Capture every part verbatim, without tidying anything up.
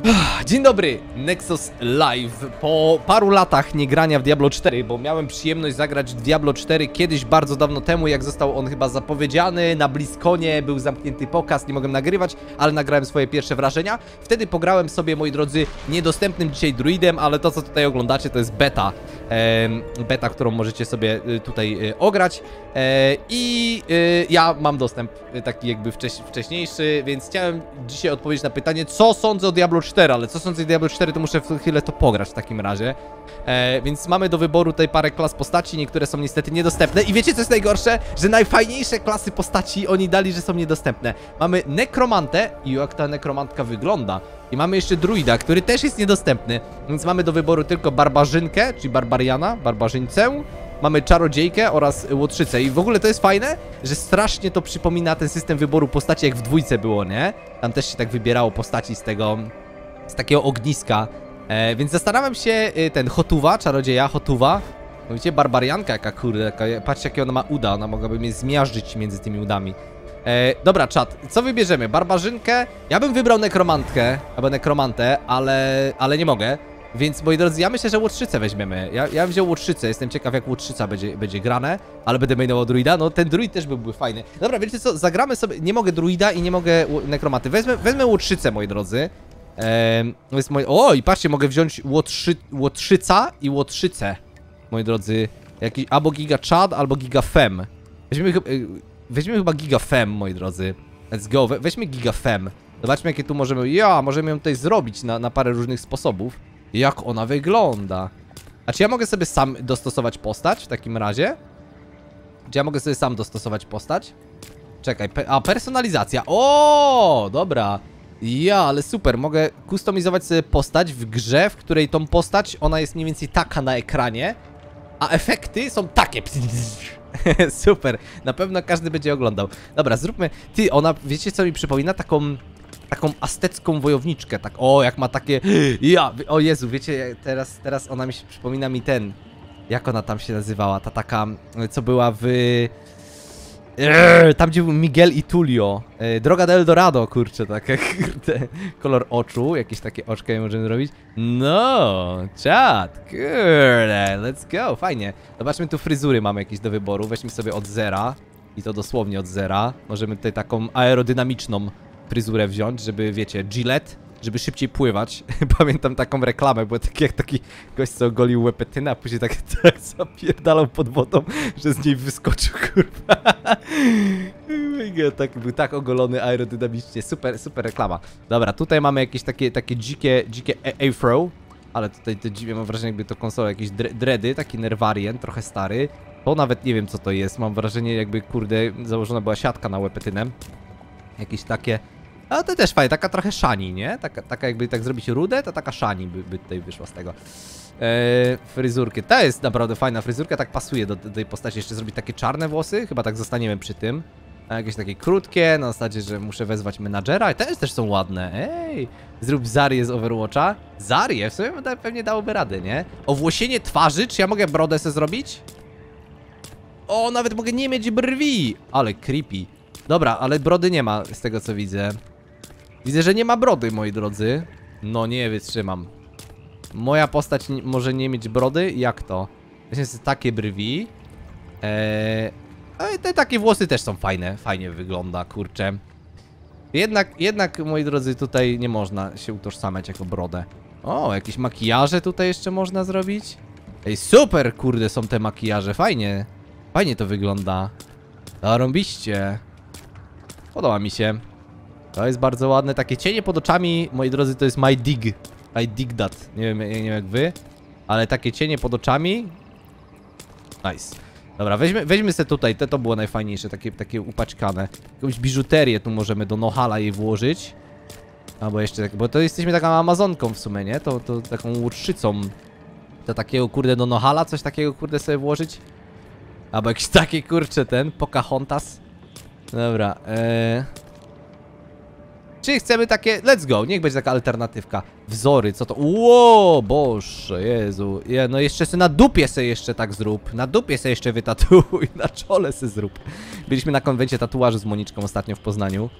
Dzień dobry, Nexus Live. Po paru latach niegrania w Diablo cztery, bo miałem przyjemność zagrać w Diablo cztery kiedyś bardzo dawno temu, jak został on chyba zapowiedziany, na BlizzConie był zamknięty pokaz, nie mogłem nagrywać, ale nagrałem swoje pierwsze wrażenia. Wtedy pograłem sobie, moi drodzy, niedostępnym dzisiaj druidem, ale to, co tutaj oglądacie, to jest beta. E, beta, którą możecie sobie tutaj e, ograć. E, I e, ja mam dostęp taki jakby wcześ, wcześniejszy, więc chciałem dzisiaj odpowiedzieć na pytanie, co sądzę o Diablo cztery, ale co sądzę o Diablo cztery, to muszę w chwilę to pograć w takim razie. E, więc mamy do wyboru tutaj parę klas postaci, niektóre są niestety niedostępne. I wiecie, co jest najgorsze? Że najfajniejsze klasy postaci oni dali, że są niedostępne. Mamy nekromantę i jak ta nekromantka wygląda. I mamy jeszcze druida, który też jest niedostępny. Więc mamy do wyboru tylko barbarzynkę, czyli barbariana, barbarzyńcę. Mamy czarodziejkę oraz łotrzycę. I w ogóle to jest fajne, że strasznie to przypomina ten system wyboru postaci, jak w dwójce było, nie? Tam też się tak wybierało postaci z tego, z takiego ogniska. E, więc zastanawiam się, e, ten Hotuwa, czarodzieja, Hotuwa. Mówicie, barbarianka jaka, kurde, jaka, patrzcie jakie ona ma uda, ona mogłaby mnie zmiażdżyć między tymi udami. E, dobra, czat, co wybierzemy? Barbarzynkę? Ja bym wybrał nekromantkę, albo nekromantę, ale, ale nie mogę. Więc, moi drodzy, ja myślę, że łotrzycę weźmiemy. Ja, ja bym wziął łotrzycę, jestem ciekaw, jak łotrzyca będzie, będzie grane. Ale będę mainował druida, no ten druid też byłby fajny. Dobra, wiecie co, zagramy sobie, nie mogę druida i nie mogę nekromaty. Wezmę, wezmę łotrzycę, moi drodzy. Eee, to jest moi... O, i patrzcie, mogę wziąć łotrzy... łotrzyca i łotrzycę, moi drodzy. Jakiś albo giga chad, albo giga fem. Weźmiemy, weźmiemy chyba giga fem, moi drodzy. Let's go, We, weźmy giga fem. Zobaczmy, jakie tu możemy... Ja, możemy ją tutaj zrobić na, na parę różnych sposobów. Jak ona wygląda. A czy ja mogę sobie sam dostosować postać w takim razie? Czy ja mogę sobie sam dostosować postać? Czekaj, pe a personalizacja. O, dobra. Ja, ale super, mogę kustomizować sobie postać w grze, w której tą postać, ona jest mniej więcej taka na ekranie, a efekty są takie. Super, na pewno każdy będzie oglądał. Dobra, zróbmy. Ty, ona, wiecie co mi przypomina? Taką... Taką aztecką wojowniczkę, tak, o, jak ma takie, ja, o Jezu, wiecie, teraz, teraz ona mi się, przypomina mi ten, jak ona tam się nazywała, ta taka, co była w, eee, tam gdzie był Miguel i Tulio, e, Droga del Dorado, kurczę, takie, kurde, kolor oczu, jakieś takie oczka możemy robić, no, czad, kurde, let's go, fajnie, zobaczmy, tu fryzury mamy jakieś do wyboru, weźmy sobie od zera, i to dosłownie od zera, możemy tutaj taką aerodynamiczną fryzurę wziąć, żeby, wiecie, Gillette, żeby szybciej pływać. Pamiętam taką reklamę, bo taki jak taki gość, co ogolił łepetynę, a później tak, tak zapierdalał pod wodą, że z niej wyskoczył, kurwa. Tak, był tak ogolony aerodynamicznie. Super, super reklama. Dobra, tutaj mamy jakieś takie, takie dzikie, dzikie afro, ale tutaj te dziwne, mam wrażenie, jakby to konsola, jakieś dready, taki Nervarien, trochę stary. To nawet nie wiem, co to jest. Mam wrażenie, jakby, kurde, założona była siatka na łepetynę. Jakieś takie... A to też fajnie, taka trochę szani, nie? Taka, taka jakby tak zrobić rudę, to taka szani by, by tutaj wyszła z tego. Eee, fryzurki. To jest naprawdę fajna fryzurka, tak pasuje do, do tej postaci. Jeszcze zrobić takie czarne włosy, chyba tak zostaniemy przy tym. A jakieś takie krótkie, na zasadzie, że muszę wezwać menadżera. I też też są ładne. Ej, zrób Zarię z Overwatcha. Zarię? W sumie pewnie dałoby radę, nie? Owłosienie twarzy, czy ja mogę brodę sobie zrobić? O, nawet mogę nie mieć brwi. Ale creepy. Dobra, ale brody nie ma, z tego co widzę. Widzę, że nie ma brody, moi drodzy. No nie wytrzymam. Moja postać może nie mieć brody? Jak to? Właśnie są takie brwi. Eee... A te takie włosy też są fajne. Fajnie wygląda, kurczę. Jednak, jednak, moi drodzy, tutaj nie można się utożsamiać jako brodę. O, jakieś makijaże tutaj jeszcze można zrobić? Ej, super, kurde, są te makijaże. Fajnie. Fajnie to wygląda. Zarąbiście. Podoba mi się. To jest bardzo ładne. Takie cienie pod oczami, moi drodzy, to jest my dig. I dig that. Nie wiem, nie wiem jak wy. Ale takie cienie pod oczami. Nice. Dobra, weźmy, weźmy sobie tutaj. To, to było najfajniejsze. Takie, takie upaćkane. Jakąś biżuterię tu możemy do nohala jej włożyć. Albo jeszcze tak, bo to jesteśmy taką amazonką w sumie, nie? To, to taką łutrzycą. To takiego, kurde, do nohala coś takiego, kurde, sobie włożyć. Albo jakiś taki, kurczę, ten Pocahontas. Dobra, eee... Czy chcemy takie... Let's go, niech będzie taka alternatywka. Wzory, co to... Ło, Boże, Jezu. Je, no jeszcze sobie na dupie sobie jeszcze tak zrób. Na dupie sobie jeszcze wytatuuj, na czole sobie zrób. Byliśmy na konwencie tatuażu z Moniczką ostatnio w Poznaniu.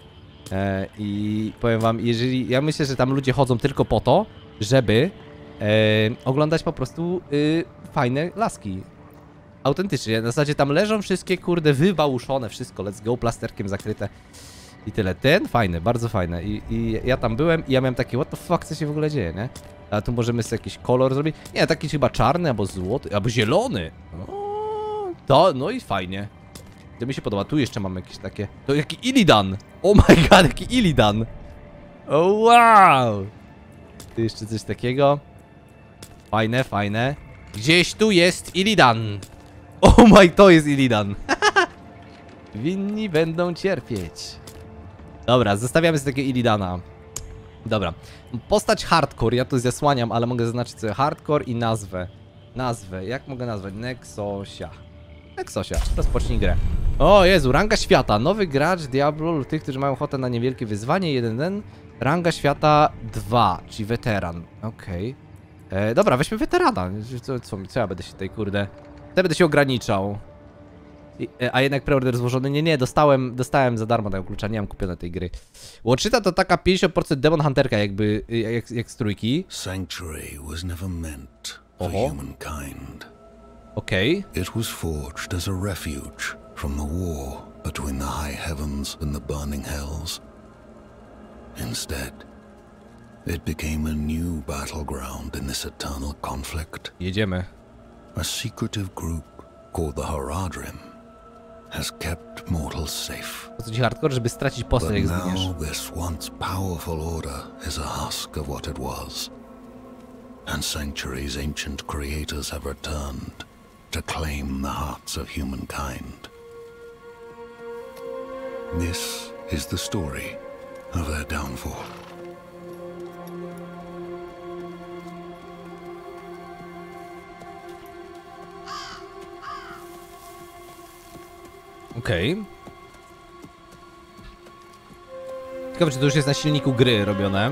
E, I powiem wam, jeżeli... Ja myślę, że tam ludzie chodzą tylko po to, żeby e, oglądać po prostu y, fajne laski. Autentycznie. Na zasadzie tam leżą wszystkie, kurde, wybałuszone, wszystko. Let's go, plasterkiem zakryte. I tyle. Ten fajny, bardzo fajny. I, I ja tam byłem i ja miałem takie, what the fuck, co się w ogóle dzieje, nie? A tu możemy sobie jakiś kolor zrobić. Nie, taki chyba czarny, albo złoty, albo zielony. O, to, no i fajnie. To mi się podoba. Tu jeszcze mamy jakieś takie... To jaki Illidan! Oh my god, jaki Illidan! Oh wow! Tu jeszcze coś takiego. Fajne, fajne. Gdzieś tu jest Illidan! Oh my, to jest Illidan! Winni będą cierpieć. Dobra, zostawiamy sobie takiego Illidana. Dobra. Postać hardcore, ja tu zasłaniam, ale mogę zaznaczyć sobie hardcore i nazwę. Nazwę, jak mogę nazwać? Nexosia. Nexosia, rozpocznij grę. O Jezu, ranga świata. Nowy gracz Diablo lub tych, którzy mają ochotę na niewielkie wyzwanie. jeden jeden. Ranga świata dwa, czyli weteran. Okej. Okay. Dobra, weźmy weterana. Co, co, co ja będę się tutaj, kurde... Ja będę się ograniczał. I, a jednak preorder złożony. Nie, nie, dostałem, dostałem za darmo tego klucza, nie mam kupione tej gry. Watchita to taka pięćdziesiąt procent Demon Hunterka jakby, jak, jak z trójki. Sanctuary was never meant for Oho. humankind. Okej. Okay. It was forged as a refuge from the war between the high heavens and the burning hells. Instead, it became a new battleground in this eternal conflict. Jedziemy. A secretive group called the Horadrim has kept mortals safe. Po co ci hardcore, żeby stracić postać, jak zginiesz. But now this once powerful order is a husk of what it was. And Sanctuary's ancient creators have returned to claim the hearts of humankind. This is the story of their downfall. Okej. Okay. Ciekawe, czy to już jest na silniku gry robione.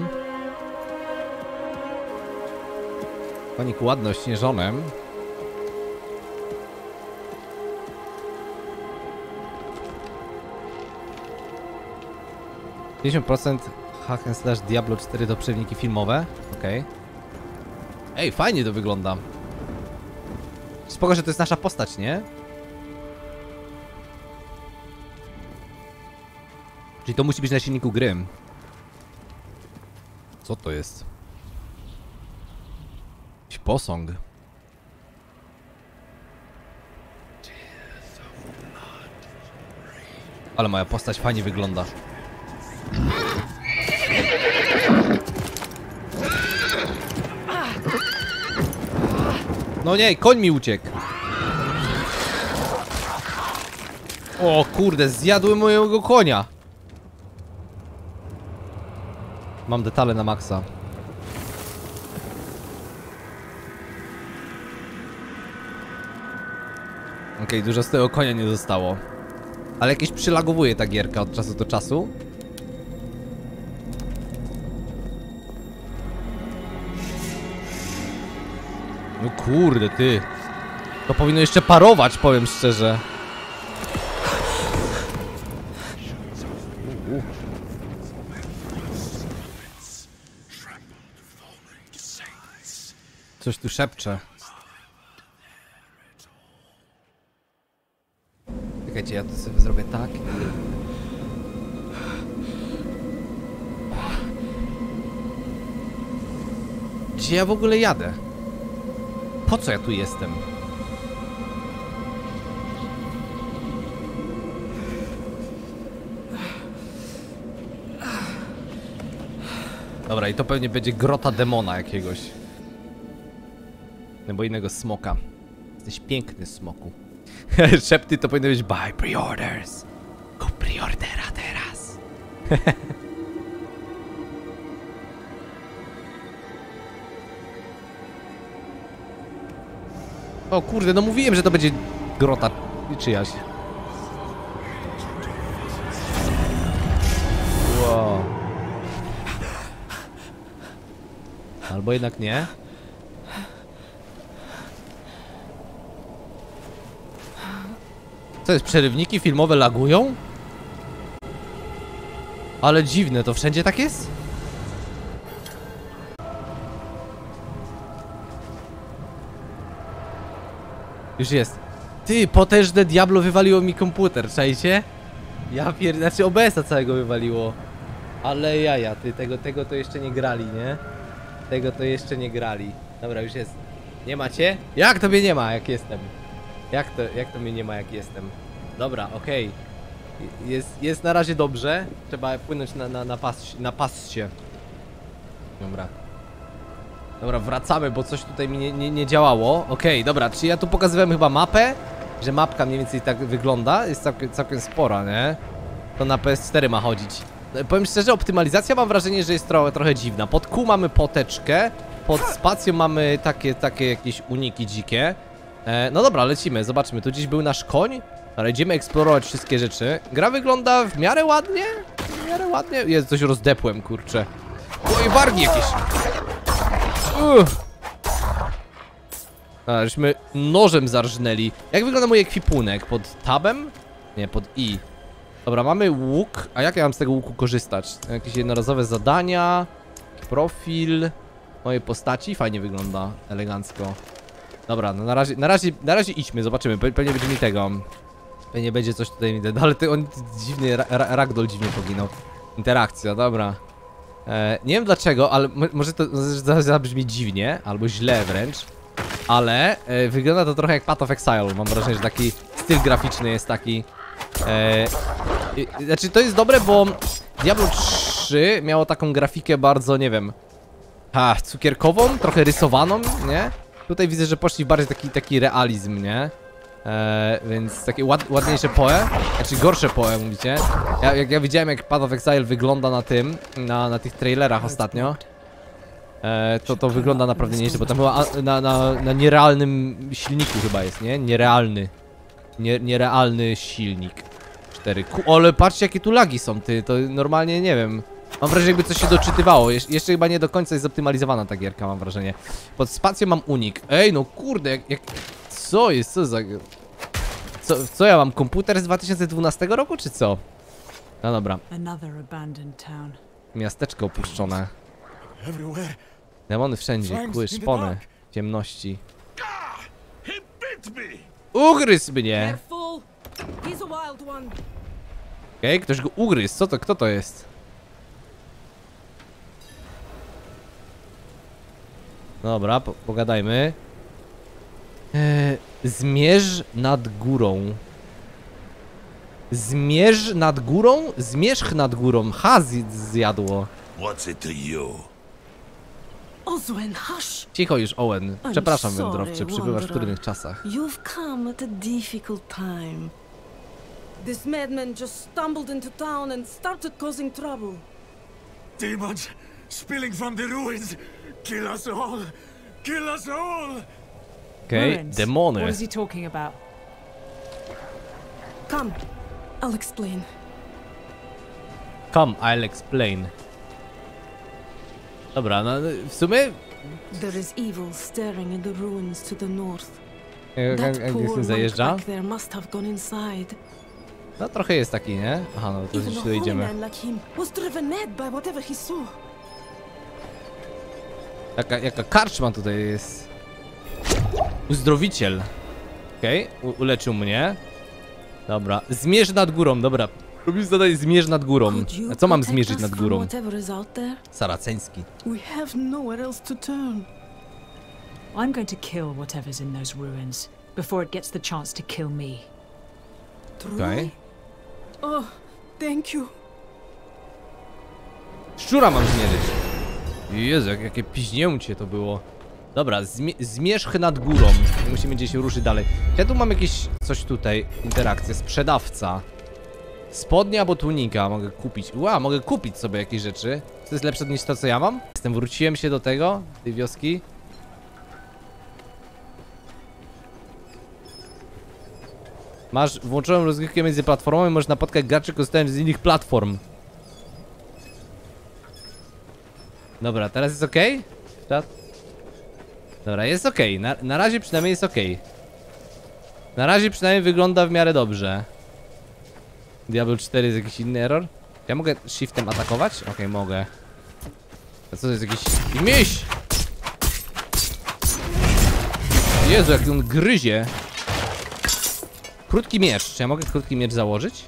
Konik ładny, ośnieżonym. pięćdziesiąt procent hack and slash Diablo cztery to przewniki filmowe. Okej. Okay. Ej, fajnie to wygląda. Spoko, że to jest nasza postać, nie? Czyli to musi być na silniku gry. Co to jest? Jakiś posąg. Ale moja postać fajnie wygląda. No nie, koń mi uciekł. O kurde, zjadły mojego konia. Mam detale na maksa. Okej, okay, dużo z tego konia nie zostało. Ale jakieś przylagowuje ta gierka od czasu do czasu. No kurde, ty. To powinno jeszcze parować, powiem szczerze. U, u. Coś tu szepcze. Czekajcie, ja to sobie zrobię tak. Gdzie ja w ogóle jadę? Po co ja tu jestem? Dobra, i to pewnie będzie grota demona jakiegoś. Albo innego smoka. Jesteś piękny, smoku. Szepty to powinno być buy pre-orders. Kup pre-ordera teraz. O kurde, no mówiłem, że to będzie grota czyjaś. Wow. Albo jednak nie. Co jest? Przerywniki filmowe lagują? Ale dziwne, to wszędzie tak jest? Już jest. Ty, potężne Diablo wywaliło mi komputer, czajcie? Ja pier... Znaczy O B S-a całego wywaliło. Ale jaja, ty, tego, tego to jeszcze nie grali, nie? Tego to jeszcze nie grali. Dobra, już jest. Nie macie? Jak to mnie nie ma, jak jestem? Jak to, jak to mnie nie ma, jak jestem? Dobra, okej. Okay. Jest, jest na razie dobrze. Trzeba płynąć na, na, na, pas, na passie. Dobra. Dobra, wracamy, bo coś tutaj mi nie, nie, nie działało. Okej, okay, dobra, czy ja tu pokazywałem chyba mapę? Że mapka mniej więcej tak wygląda. Jest całkiem, całkiem spora, nie? To na P S cztery ma chodzić. Powiem szczerze, optymalizacja mam wrażenie, że jest tro, trochę dziwna. Pod Q mamy poteczkę. Pod spacją mamy takie, takie jakieś uniki dzikie. E, no dobra, lecimy, zobaczmy. Tu gdzieś był nasz koń. Ale idziemy eksplorować wszystkie rzeczy. Gra wygląda w miarę ładnie. W miarę ładnie. Jest, coś rozdepłem, kurczę. Oj, wargi jakieś. Uff. A, żeśmy nożem zarżnęli. Jak wygląda mój ekwipunek? Pod tabem? Nie, pod I. Dobra, mamy łuk. A jak ja mam z tego łuku korzystać? Jakieś jednorazowe zadania. Profil mojej postaci. Fajnie wygląda. Elegancko. Dobra, no na razie, na razie, na razie idźmy, zobaczymy. Pe pewnie będzie mi tego. Pewnie będzie coś tutaj. No ale ty, on dziwny, ra ragdoll dziwnie poginął. Interakcja, dobra. E, nie wiem dlaczego, ale może to zabrzmi dziwnie, albo źle wręcz. Ale e, wygląda to trochę jak Path of Exile. Mam wrażenie, że taki styl graficzny jest taki. E, e, znaczy to jest dobre, bo Diablo trzy miało taką grafikę bardzo, nie wiem, ha, cukierkową, trochę rysowaną, nie? Tutaj widzę, że poszli bardziej taki, taki realizm, nie? E, więc takie ład, ładniejsze poe, znaczy gorsze poe, mówicie? Ja, jak ja widziałem, jak Path of Exile wygląda na tym, na, na tych trailerach ostatnio, e, to to wygląda naprawdę nieźle, bo tam chyba na, na, na nierealnym silniku chyba jest, nie? Nierealny. Nie, nierealny silnik. cztery. Ku, ale patrzcie, jakie tu lagi są, ty, to normalnie nie wiem. Mam wrażenie, jakby coś się doczytywało. Jesz jeszcze chyba nie do końca jest zoptymalizowana ta gierka, mam wrażenie. Pod spacją mam unik. Ej, no kurde, jak... jak... Co jest? Co za... Co, co ja mam? Komputer z dwa tysiące dwunastego roku, czy co? No dobra. Miasteczko opuszczone. Demony wszędzie, kły, szpony, ciemności. Ugryzł mnie! Okej, okay, ktoś go ugryzł. Co to? Kto to jest? Dobra, po pogadajmy. Eee, zmierz nad górą. Zmierz nad górą? Zmierzch nad górą. Ha, zjadło. What's it to you? Oswen, hush. Cicho już, Owen. Przepraszam, wędrowcze, przybywasz w trudnych czasach. You've come at a difficult time. This madman just stumbled into town and started causing trouble. Demons spilling from the ruins. Kill us all. Kill us all. Okej, okay, demony. What is he talking about? Come, I'll explain. Come, I'll explain. Dobra, no w sumie... There is evil staring at the ruins to the north. Jak się zajeżdża? There must have gone inside. No trochę jest taki, nie? Aha, no to gdzieś tutaj idziemy. Jaka, jaka karczma tutaj jest. Uzdrowiciel. Okej, okay. Uleczył mnie. Dobra, zmierz nad górą, dobra. Robisz zadanie zmierz nad górą. A co mam zmierzyć nad górą? Saraceński. I'm going to kill whatever's in those ruins before it gets the chance to kill me. Okej. Oh, thank you. Szczura mam zmierzyć. Jezu, jak, jakie piźnięcie to było. Dobra, zmie zmierzch nad górą. Musimy gdzieś ruszyć dalej. Ja tu mam jakieś coś tutaj. Interakcję. Sprzedawca. Spodnia albo tunika mogę kupić. Ła, mogę kupić sobie jakieś rzeczy. To jest lepsze niż to, co ja mam. Jestem, wróciłem się do tego, tej wioski. Masz włączoną rozgrywkę między platformami, możesz napotkać graczy korzystając z innych platform. Dobra, teraz jest ok? Dobra, jest ok. Na, na razie przynajmniej jest ok. Na razie przynajmniej wygląda w miarę dobrze. Diablo cztery jest jakiś inny error? Ja mogę shiftem atakować? Okej, okay, mogę. A co to jest jakiś... miś! Jezu, jak on gryzie. Krótki miecz. Czy ja mogę krótki miecz założyć?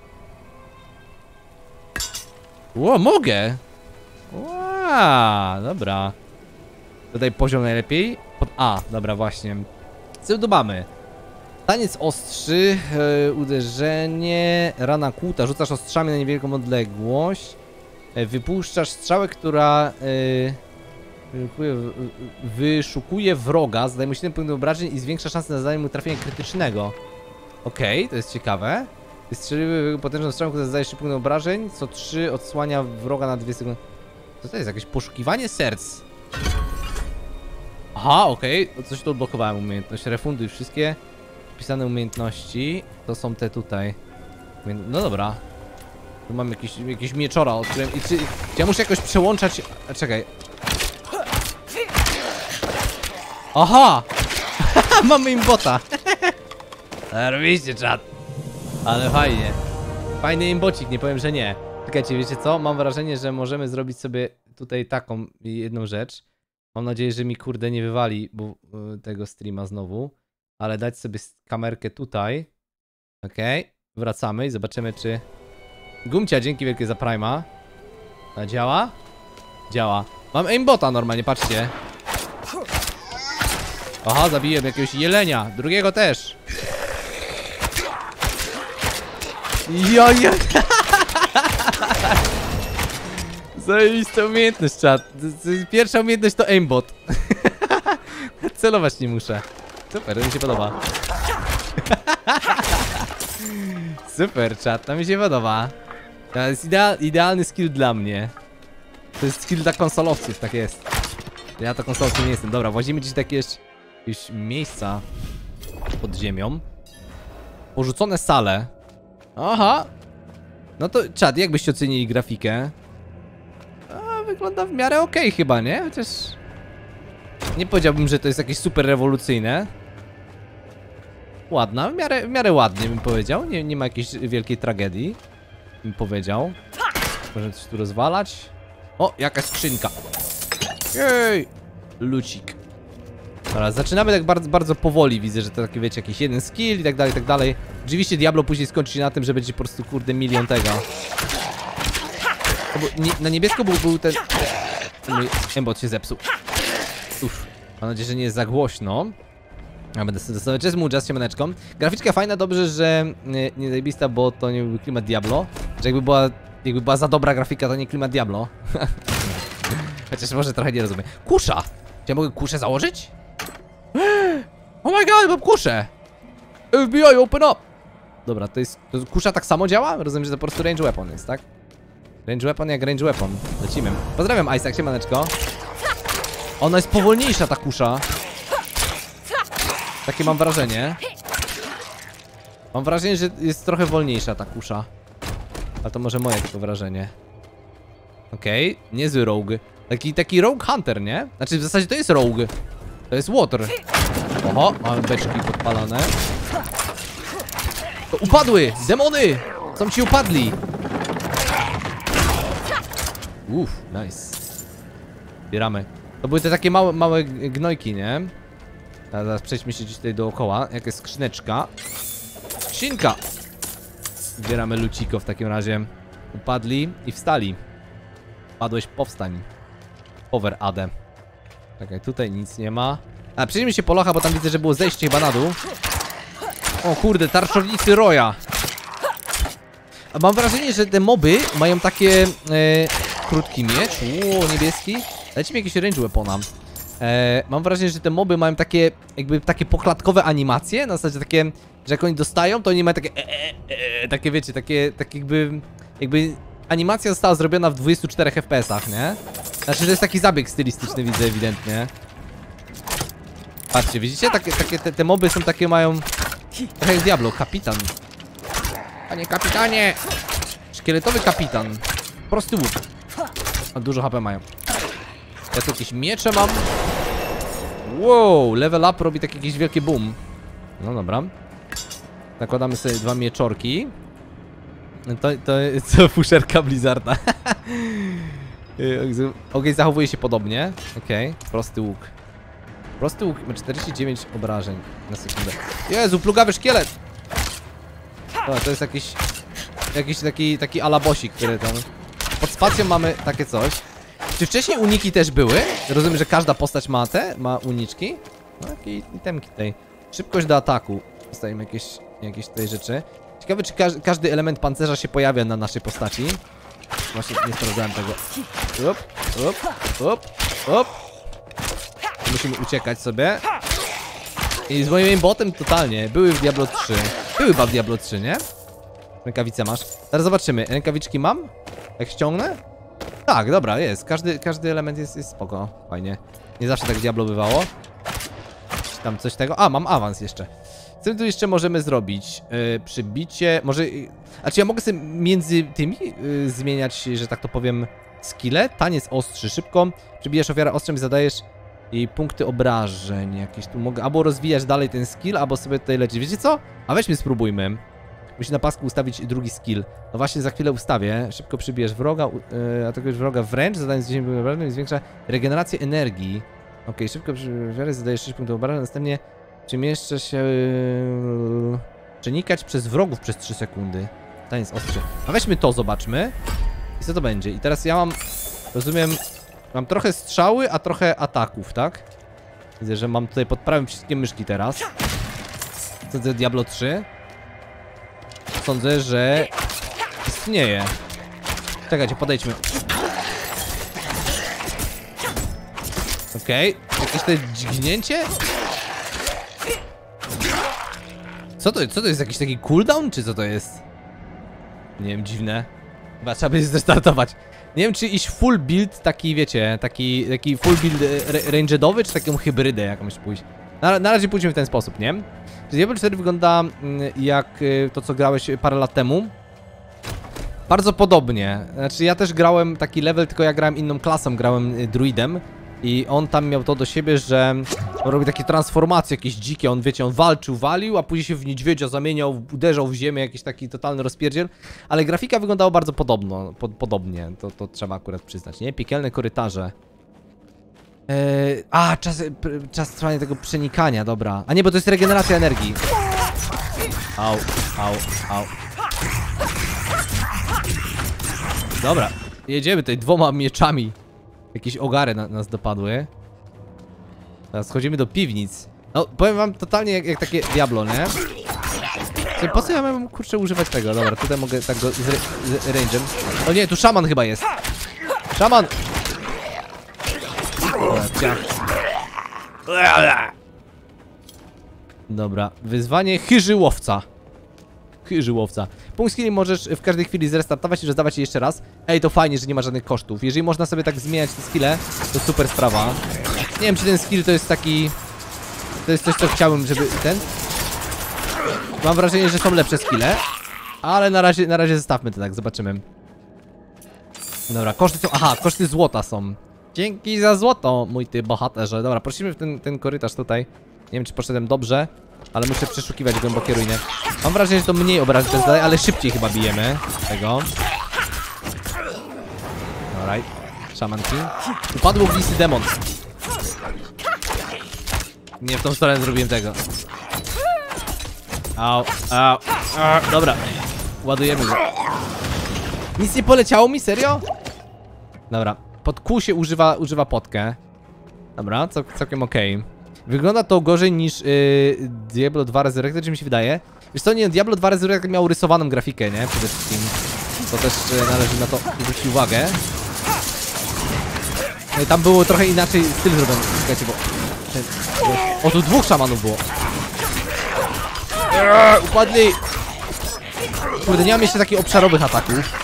Ło, mogę! Ła, dobra. Tutaj poziom najlepiej. Pod A, dobra, właśnie. Co tu mamy? Taniec ostrzy, yy, uderzenie, rana kłuta. Rzucasz ostrzami na niewielką odległość. Yy, wypuszczasz strzałę, która yy, wyszukuje wroga. Zadaje mu siedem punktów obrażeń i zwiększa szansę na zadanie mu trafienia krytycznego. Okej, okay, to jest ciekawe. Wystrzeliły potężną strzałą, która zadaje trzy punkty obrażeń. Co trzy odsłania wroga na dwie sekundy. Co to jest? Jakieś poszukiwanie serc? Aha, okej. Okay. Coś tu odblokowałem umiejętność. Refunduj wszystkie wpisane umiejętności. To są te tutaj. No dobra. Tu mam jakiś, jakiś mieczora, o którym... I czy, czy ja muszę jakoś przełączać... A, czekaj. Aha! Mamy im bota. Robicie czat. Ale fajnie. Fajny imbocik, nie powiem, że nie. Czekajcie, wiecie co? Mam wrażenie, że możemy zrobić sobie tutaj taką jedną rzecz. Mam nadzieję, że mi kurde nie wywali bo, y, tego streama znowu. Ale dać sobie kamerkę tutaj. Okej. Okay. Wracamy i zobaczymy, czy... Gumcia, dzięki wielkie za Prima. A działa? Działa. Mam aimbota normalnie, patrzcie. Aha, zabiłem jakiegoś jelenia. Drugiego też. Jo, jo. Zajebista umiejętność, czat. Pierwsza umiejętność to aimbot. Celować nie muszę. Super, to mi się podoba. Super, czat, to mi się podoba. To jest ideal, idealny skill dla mnie. To jest skill dla konsolowców, tak jest. Ja to konsolowcem nie jestem. Dobra, włazimy gdzieś takie jakieś miejsca pod ziemią. Porzucone sale. Aha. No to czad, jak byście ocenili grafikę? A, wygląda w miarę okej okay chyba, nie? Chociaż... Nie powiedziałbym, że to jest jakieś super rewolucyjne. Ładna, w miarę, w miarę ładnie bym powiedział. Nie, nie ma jakiejś wielkiej tragedii, bym powiedział. Możemy coś tu rozwalać. O, jakaś skrzynka. Jej! Lucik. Dobra, zaczynamy tak bardzo, bardzo powoli. Widzę, że to takie, wiecie, jakiś jeden skill i tak dalej, i tak dalej. Oczywiście Diablo później skończy się na tym, że będzie po prostu, kurde, milion tego. O, bo nie, na niebiesko był, był ten... ten mój embot się zepsuł. Uff, mam nadzieję, że nie jest za głośno. Ja będę sobie dostawać. Cześć mu, just siemaneczką. Graficzka fajna, dobrze, że nie, nie zajebista, bo to nie byłby klimat Diablo. Że jakby była, jakby była za dobra grafika, to nie klimat Diablo. Chociaż może trochę nie rozumiem. Kusza! Czy ja mogę kuszę założyć? Oh my god, mam kuszę! F B I, open up! Dobra, to jest... To kusza tak samo działa? Rozumiem, że to po prostu range weapon jest, tak? Range weapon jak range weapon. Lecimy. Pozdrawiam, Isaac, siemaneczko. Ona jest powolniejsza, ta kusza. Takie mam wrażenie. Mam wrażenie, że jest trochę wolniejsza ta kusza. Ale to może moje tylko wrażenie. Okej, okay. Niezły rogue. Taki, taki rogue hunter, nie? Znaczy w zasadzie to jest rogue. To jest water. Oho, mamy beczki podpalone. To upadły! Demony! Są ci upadli! Uff, nice. Zbieramy. To były te takie małe, małe gnojki, nie? Teraz przejdźmy się gdzieś tutaj dookoła. Jakaś skrzyneczka. Skrzynka! Zbieramy luciko w takim razie. Upadli i wstali. Padłeś, powstań. Power Ade. Czekaj, tutaj nic nie ma. A, przejdziemy się po locha, bo tam widzę, że było zejście chyba na dół. O kurde, tarczownicy Roya. A mam wrażenie, że te moby mają takie... E, krótki miecz. Uuu, niebieski. Dajcie mi jakieś range weapona. E, mam wrażenie, że te moby mają takie jakby takie poklatkowe animacje, na zasadzie takie, że jak oni dostają, to oni mają takie e, e, e, takie wiecie, takie, takie jakby jakby animacja została zrobiona w dwudziestu czterech F P S-ach, nie? Znaczy, to jest taki zabieg stylistyczny, widzę ewidentnie. Patrzcie, widzicie? Takie, takie te, te moby są takie, mają trochę jak Diablo, kapitan. Panie kapitanie! Szkieletowy kapitan. Prosty łuk. A dużo H P mają. Ja tu jakieś miecze mam. Wow, level up robi takie jakieś wielkie boom. No dobra. Nakładamy sobie dwa mieczorki. To, to co fuszerka Blizzarda. Okej, zachowuje się podobnie. Okej, okay. Prosty łuk. Prosty łuk ma czterdzieści dziewięć obrażeń na sekundę. Jezu, plugawy szkielet! Dobra, to jest jakiś... Jakiś taki, taki alabosik, który tam... Pod spacją mamy takie coś. Czy wcześniej uniki też były? Rozumiem, że każda postać ma te, ma uniczki. No, jakie itemki tutaj. Szybkość do ataku. Dostajemy jakieś, jakieś tej rzeczy. Ciekawe, czy każ każdy element pancerza się pojawia na naszej postaci. Właśnie nie sprawdzałem tego. Up, up, up, up. Musimy uciekać sobie. I z moim botem totalnie. Były w Diablo trzy. Były chyba w Diablo trzy, nie? Rękawice masz. Teraz zobaczymy. Rękawiczki mam? Jak ściągnę? Tak, dobra, jest. Każdy, każdy element jest, jest spoko. Fajnie. Nie zawsze tak w Diablo bywało. Czy tam coś tego? A, mam awans jeszcze. Co tu jeszcze możemy zrobić? Yy, przybicie, może... Yy, a czy ja mogę sobie między tymi yy, zmieniać, że tak to powiem, skille? Taniec ostrzy, szybko przybijasz ofiarę ostrzem i zadajesz jej punkty obrażeń. Jakieś tu mogę albo rozwijać dalej ten skill, albo sobie tutaj lecieć. Wiecie co? A weźmy spróbujmy. Musi na pasku ustawić drugi skill. No właśnie za chwilę ustawię. Szybko przybijesz wroga, yy, atakujesz wroga wręcz, zadając dziesięć punktów obrażeń i zwiększa regenerację energii. Okej, okay, szybko przybijesz, zadajesz sześć punktów obrażeń, następnie przemieszcza się... Yy, przenikać przez wrogów przez trzy sekundy. Taniec ostrzy. A weźmy to, zobaczmy. I co to będzie? I teraz ja mam... Rozumiem... Mam trochę strzały, a trochę ataków, tak? Widzę, że mam tutaj pod prawym przyciskiem myszki teraz. Co to Diablo trzy? Sądzę, że... istnieje. Czekajcie, podejdźmy. Okej. Okay. Jakieś to dźgnięcie? Co to jest? Co to jest? Jakiś taki cooldown? Czy co to jest? Nie wiem, dziwne. Chyba trzeba by zrestartować. Nie wiem, czy iść full build, taki wiecie, taki, taki full build rangedowy, czy taką hybrydę jakąś pójść. Na, na razie pójdziemy w ten sposób, nie? Diablo cztery wygląda jak to, co grałeś parę lat temu. Bardzo podobnie. Znaczy, ja też grałem taki level, tylko ja grałem inną klasą, grałem druidem. I on tam miał to do siebie, że on robi takie transformacje jakieś dzikie, on wiecie, on walczył, walił, a później się w niedźwiedzia zamieniał, uderzał w ziemię, jakiś taki totalny rozpierdziel. Ale grafika wyglądała bardzo podobno, po, podobnie, to, to trzeba akurat przyznać, nie? Piekielne korytarze. Eee, a, czas, czas trwania tego przenikania, dobra. A nie, bo to jest regeneracja energii. Au, au, au. Dobra, jedziemy tutaj dwoma mieczami. Jakieś ogary na, nas dopadły. Teraz schodzimy do piwnic. No, powiem wam totalnie jak, jak takie Diablo, nie? Czyli po co ja mam, kurczę, używać tego? Dobra, tutaj mogę tak go z, z range'em. O nie, tu szaman chyba jest. Szaman! Dobra, wyzwanie chyżyłowca. Chyżyłowca. Punkt skilli możesz w każdej chwili zrestartować i rozdawać je jeszcze raz. Ej, to fajnie, że nie ma żadnych kosztów. Jeżeli można sobie tak zmieniać te skille, to super sprawa. Nie wiem, czy ten skill to jest taki... To jest coś, co chciałbym, żeby ten... Mam wrażenie, że są lepsze skille. Ale na razie, na razie zostawmy to tak, zobaczymy. Dobra, koszty są... Aha, koszty złota są. Dzięki za złoto, mój ty bohaterze. Dobra, prosimy w ten, ten korytarz tutaj. Nie wiem, czy poszedłem dobrze, ale muszę przeszukiwać głębokie ruiny. Mam wrażenie, że to mniej obrażeń ten zadaje, ale szybciej chyba bijemy tego. Alright. Szamanki. Upadł ognisty demon. Nie w tą stronę zrobiłem tego. Au, au, au. Dobra. Ładujemy go. Nic nie poleciało mi? Serio? Dobra. Pod kół się używa, używa potkę. Dobra, cał, całkiem okej. Okay. Wygląda to gorzej niż yy, Diablo dwa Resurrected, czy mi się wydaje. Wiesz co, nie, Diablo dwa Resurrected miał rysowaną grafikę, nie? Przede wszystkim. To też yy, należy na to zwrócić uwagę. Yy, tam było trochę inaczej styl zrobiony. Słuchajcie, bo... Ten, bo... O, tu dwóch szamanów było. Eee, upadli! Kurde, nie mam jeszcze takich obszarowych ataków.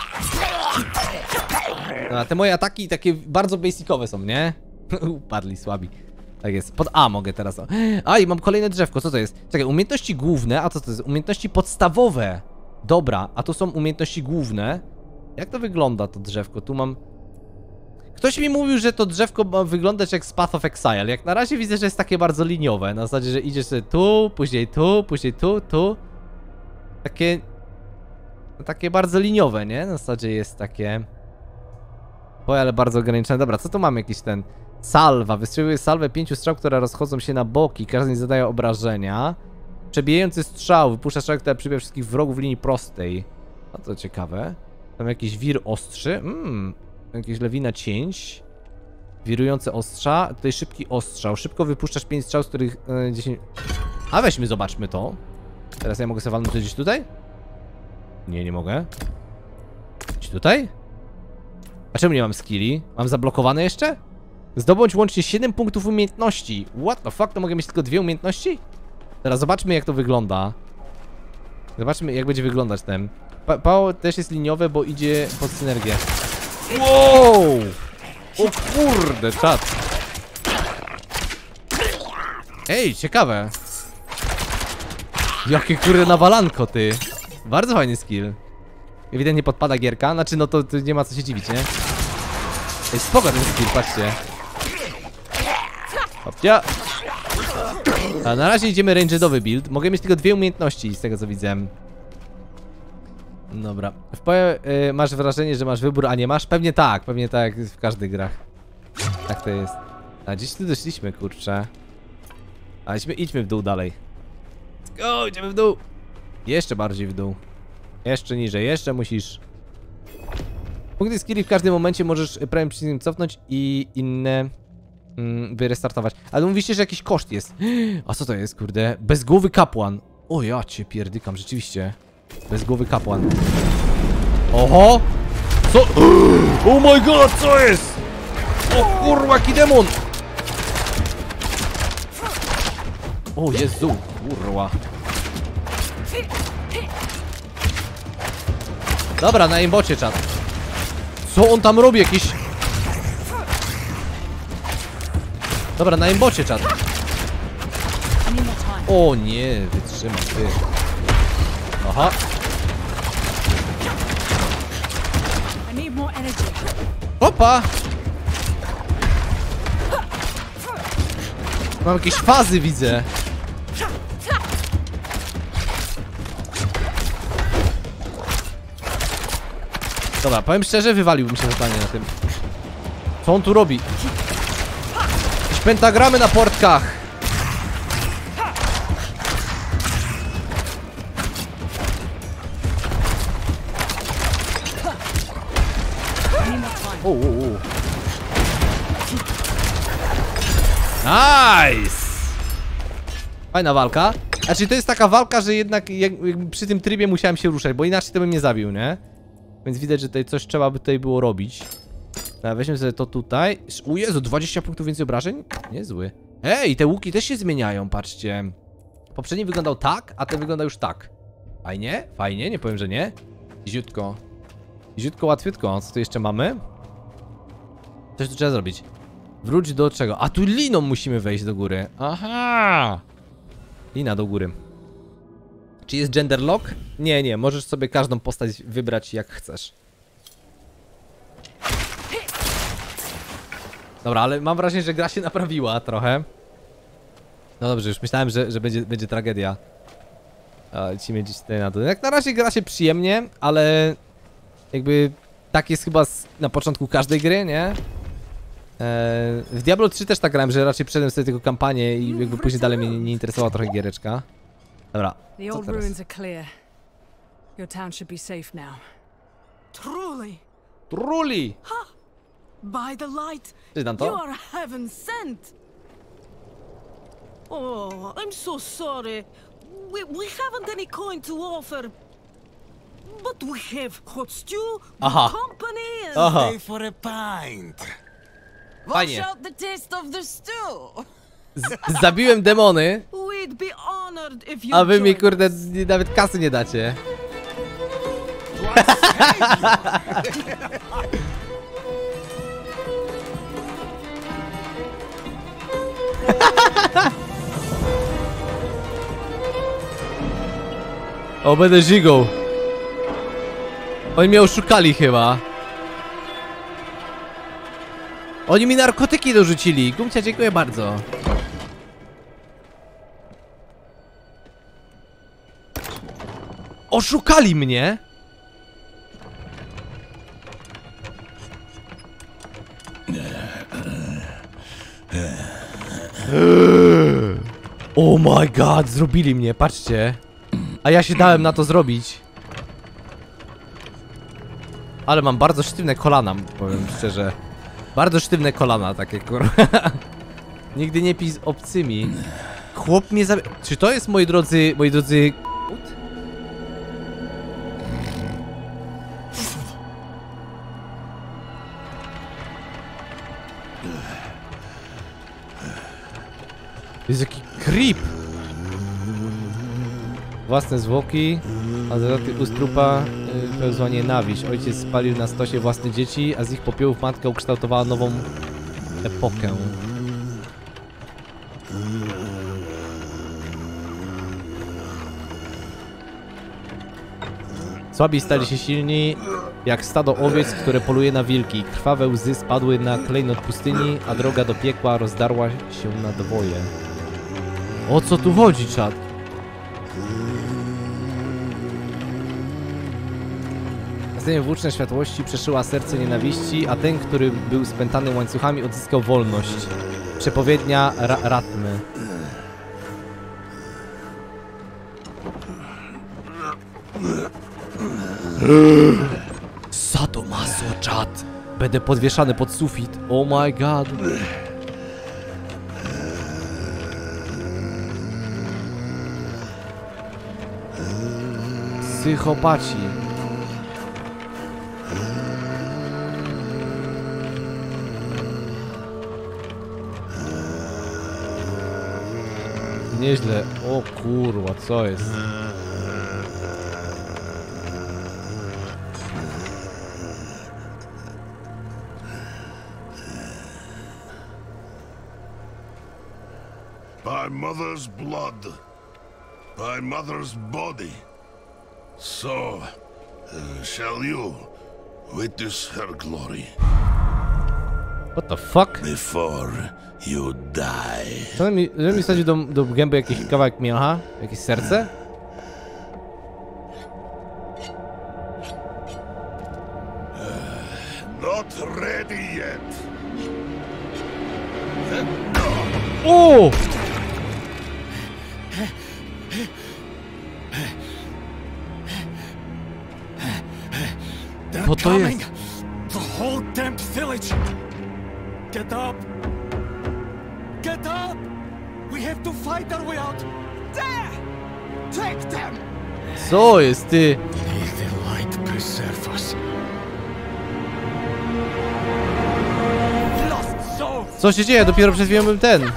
Dobra, te moje ataki takie bardzo basicowe są, nie? Upadli słabi. Tak jest, pod A mogę teraz. A, i mam kolejne drzewko, co to jest? Czekaj, umiejętności główne, a co to jest? Umiejętności podstawowe. Dobra, a tu są umiejętności główne. Jak to wygląda, to drzewko? Tu mam... Ktoś mi mówił, że to drzewko ma wyglądać jak z Path of Exile. Jak na razie widzę, że jest takie bardzo liniowe. Na zasadzie, że idziesz sobie tu, później tu, później tu, tu. Takie... takie bardzo liniowe, nie? Na zasadzie jest takie... Oj, ale bardzo ograniczone. Dobra, co tu mamy? Jakiś ten... Salwa. Wystrzeliwuje salwę pięciu strzał, które rozchodzą się na boki. Każdy z nich zadaje obrażenia. Przebijający strzał. Wypuszcza strzał, który przybija wszystkich wrogów w linii prostej. No to ciekawe. Tam jakiś wir ostrzy. Mmm. Jakieś lewina cięć. Wirujące ostrza. Tutaj szybki ostrzał. Szybko wypuszczasz pięć strzał, z których yy, dziesięć... A weźmy, zobaczmy to. Teraz ja mogę sobie walnąć gdzieś tutaj? Nie, nie mogę. Gdzieś tutaj? A czemu nie mam skilli? Mam zablokowane jeszcze? Zdobądź łącznie siedem punktów umiejętności. What the fuck? To mogę mieć tylko dwie umiejętności? Teraz zobaczmy, jak to wygląda. Zobaczmy, jak będzie wyglądać ten. Pa Paweł też jest liniowe, bo idzie pod synergię. Wow! O kurde, czad. Ej, ciekawe. Jakie kurde nawalanko, ty. Bardzo fajny skill. Ewidentnie podpada gierka, znaczy no to, to nie ma co się dziwić, nie? Ej, spoko ten skill, patrzcie. Hopcia. A na razie idziemy rangedowy build. Mogę mieć tylko dwie umiejętności z tego co widzę. Dobra. W P y, masz wrażenie, że masz wybór, a nie masz? Pewnie tak, pewnie tak jak w każdych grach. Tak to jest. A gdzieś tu doszliśmy, kurczę. A idźmy, idźmy w dół dalej. Let's go, idziemy w dół. Jeszcze bardziej w dół. Jeszcze niżej, jeszcze musisz. Punkty skilli w każdym momencie możesz prawym przyciskiem cofnąć i inne mm, wyrestartować. Ale mówicie, że jakiś koszt jest. A co to jest, kurde? Bezgłowy kapłan. O ja cię pierdykam, rzeczywiście. Bezgłowy kapłan. Oho! Co? Oh my god, co jest? O kurwa, jaki demon! O Jezu, kurwa. Dobra, na imbocie czat. Co on tam robi? Jakiś... Dobra, na imbocie czat. O nie, wytrzymam ty. Aha. Opa! Mam jakieś fazy, widzę. Dobra, powiem szczerze, wywaliłbym się totalnie na tym. Co on tu robi? Jakieś pentagramy na portkach. O, o, o. Nice! Fajna walka. Znaczy to jest taka walka, że jednak jak, jak przy tym trybie musiałem się ruszać, bo inaczej to bym nie zabił, nie? Więc widać, że tutaj coś trzeba by tutaj było robić. Dobra, weźmy sobie to tutaj. O Jezu, dwadzieścia punktów więcej obrażeń? Niezły. Ej, te łuki też się zmieniają, patrzcie. Poprzedni wyglądał tak, a ten wygląda już tak. Fajnie? Fajnie, nie powiem, że nie. Ziutko. Ziutko, łatwiutko. Co tu jeszcze mamy? Coś tu trzeba zrobić. Wróć do czego? A tu liną musimy wejść do góry. Aha! Lina do góry. Czy jest gender lock? Nie, nie. Możesz sobie każdą postać wybrać jak chcesz. Dobra, ale mam wrażenie, że gra się naprawiła trochę. No dobrze, już myślałem, że, że będzie, będzie tragedia. A, lecimy gdzieś tutaj na dół. Jak na razie gra się przyjemnie, ale... Jakby... Tak jest chyba na początku każdej gry, nie? W Diablo trzy też tak grałem, że raczej przeszedłem sobie tylko kampanię i jakby później dalej mnie nie interesowała trochę giereczka. Dobra, co teraz? Your town should be safe now. Truly. Truly! By the light, Czytam to? you are heaven sent. Oh, I'm so sorry. We, we haven't any coin to offer. But we have hot stew, Aha. company, and... Aha. Stay for a pint. Fajnie. Wash out the taste of the stew. Z zabiłem demony, We'd be honored if you a wy mi joined kurde us. nie- nawet kasy nie dacie. O, będę żigą. Oni mnie oszukali chyba. Oni mi narkotyki dorzucili. Gumcia, dziękuję bardzo. Oszukali mnie. Oh my god, zrobili mnie, patrzcie. A ja się dałem na to zrobić. Ale mam bardzo sztywne kolana, powiem szczerze. Bardzo sztywne kolana, takie kurwa. Nigdy nie pij z obcymi. Chłop mnie zabi... Czy to jest, moi drodzy, moi drodzy... To jest jaki creep. Własne zwłoki, a dodatek ust trupa yy, pełzła nienawiść. Ojciec spalił na stosie własne dzieci, a z ich popiołów matka ukształtowała nową epokę. Słabi stali się silni, jak stado owiec, które poluje na wilki. Krwawe łzy spadły na klejnot pustyni, a droga do piekła rozdarła się na dwoje. O co tu chodzi, czad? Następnie włócznia światłości przeszyła serce nienawiści, a ten, który był spętany łańcuchami, odzyskał wolność. Przepowiednia ra Ratmy. Sadomaso, czad! Będę podwieszany pod sufit. Oh my god. Psychopaci. Nieźle. O kurwa, co jest? By mother's blood, by mother's body, so uh, shall you witness her glory. What the fuck? Before you die. Co mi, że mi wsadzi do, do gęby jakiś kawałek mięcha? Jakieś serce? Uh, not ready yet. O! Co to jest? The whole damn village. Get up. Get up. We have to fight our way out. There. Take them. Co jest, ty? May the light preserve us. Lost soul. Co się dzieje? Dopiero przed chwilą bym ten.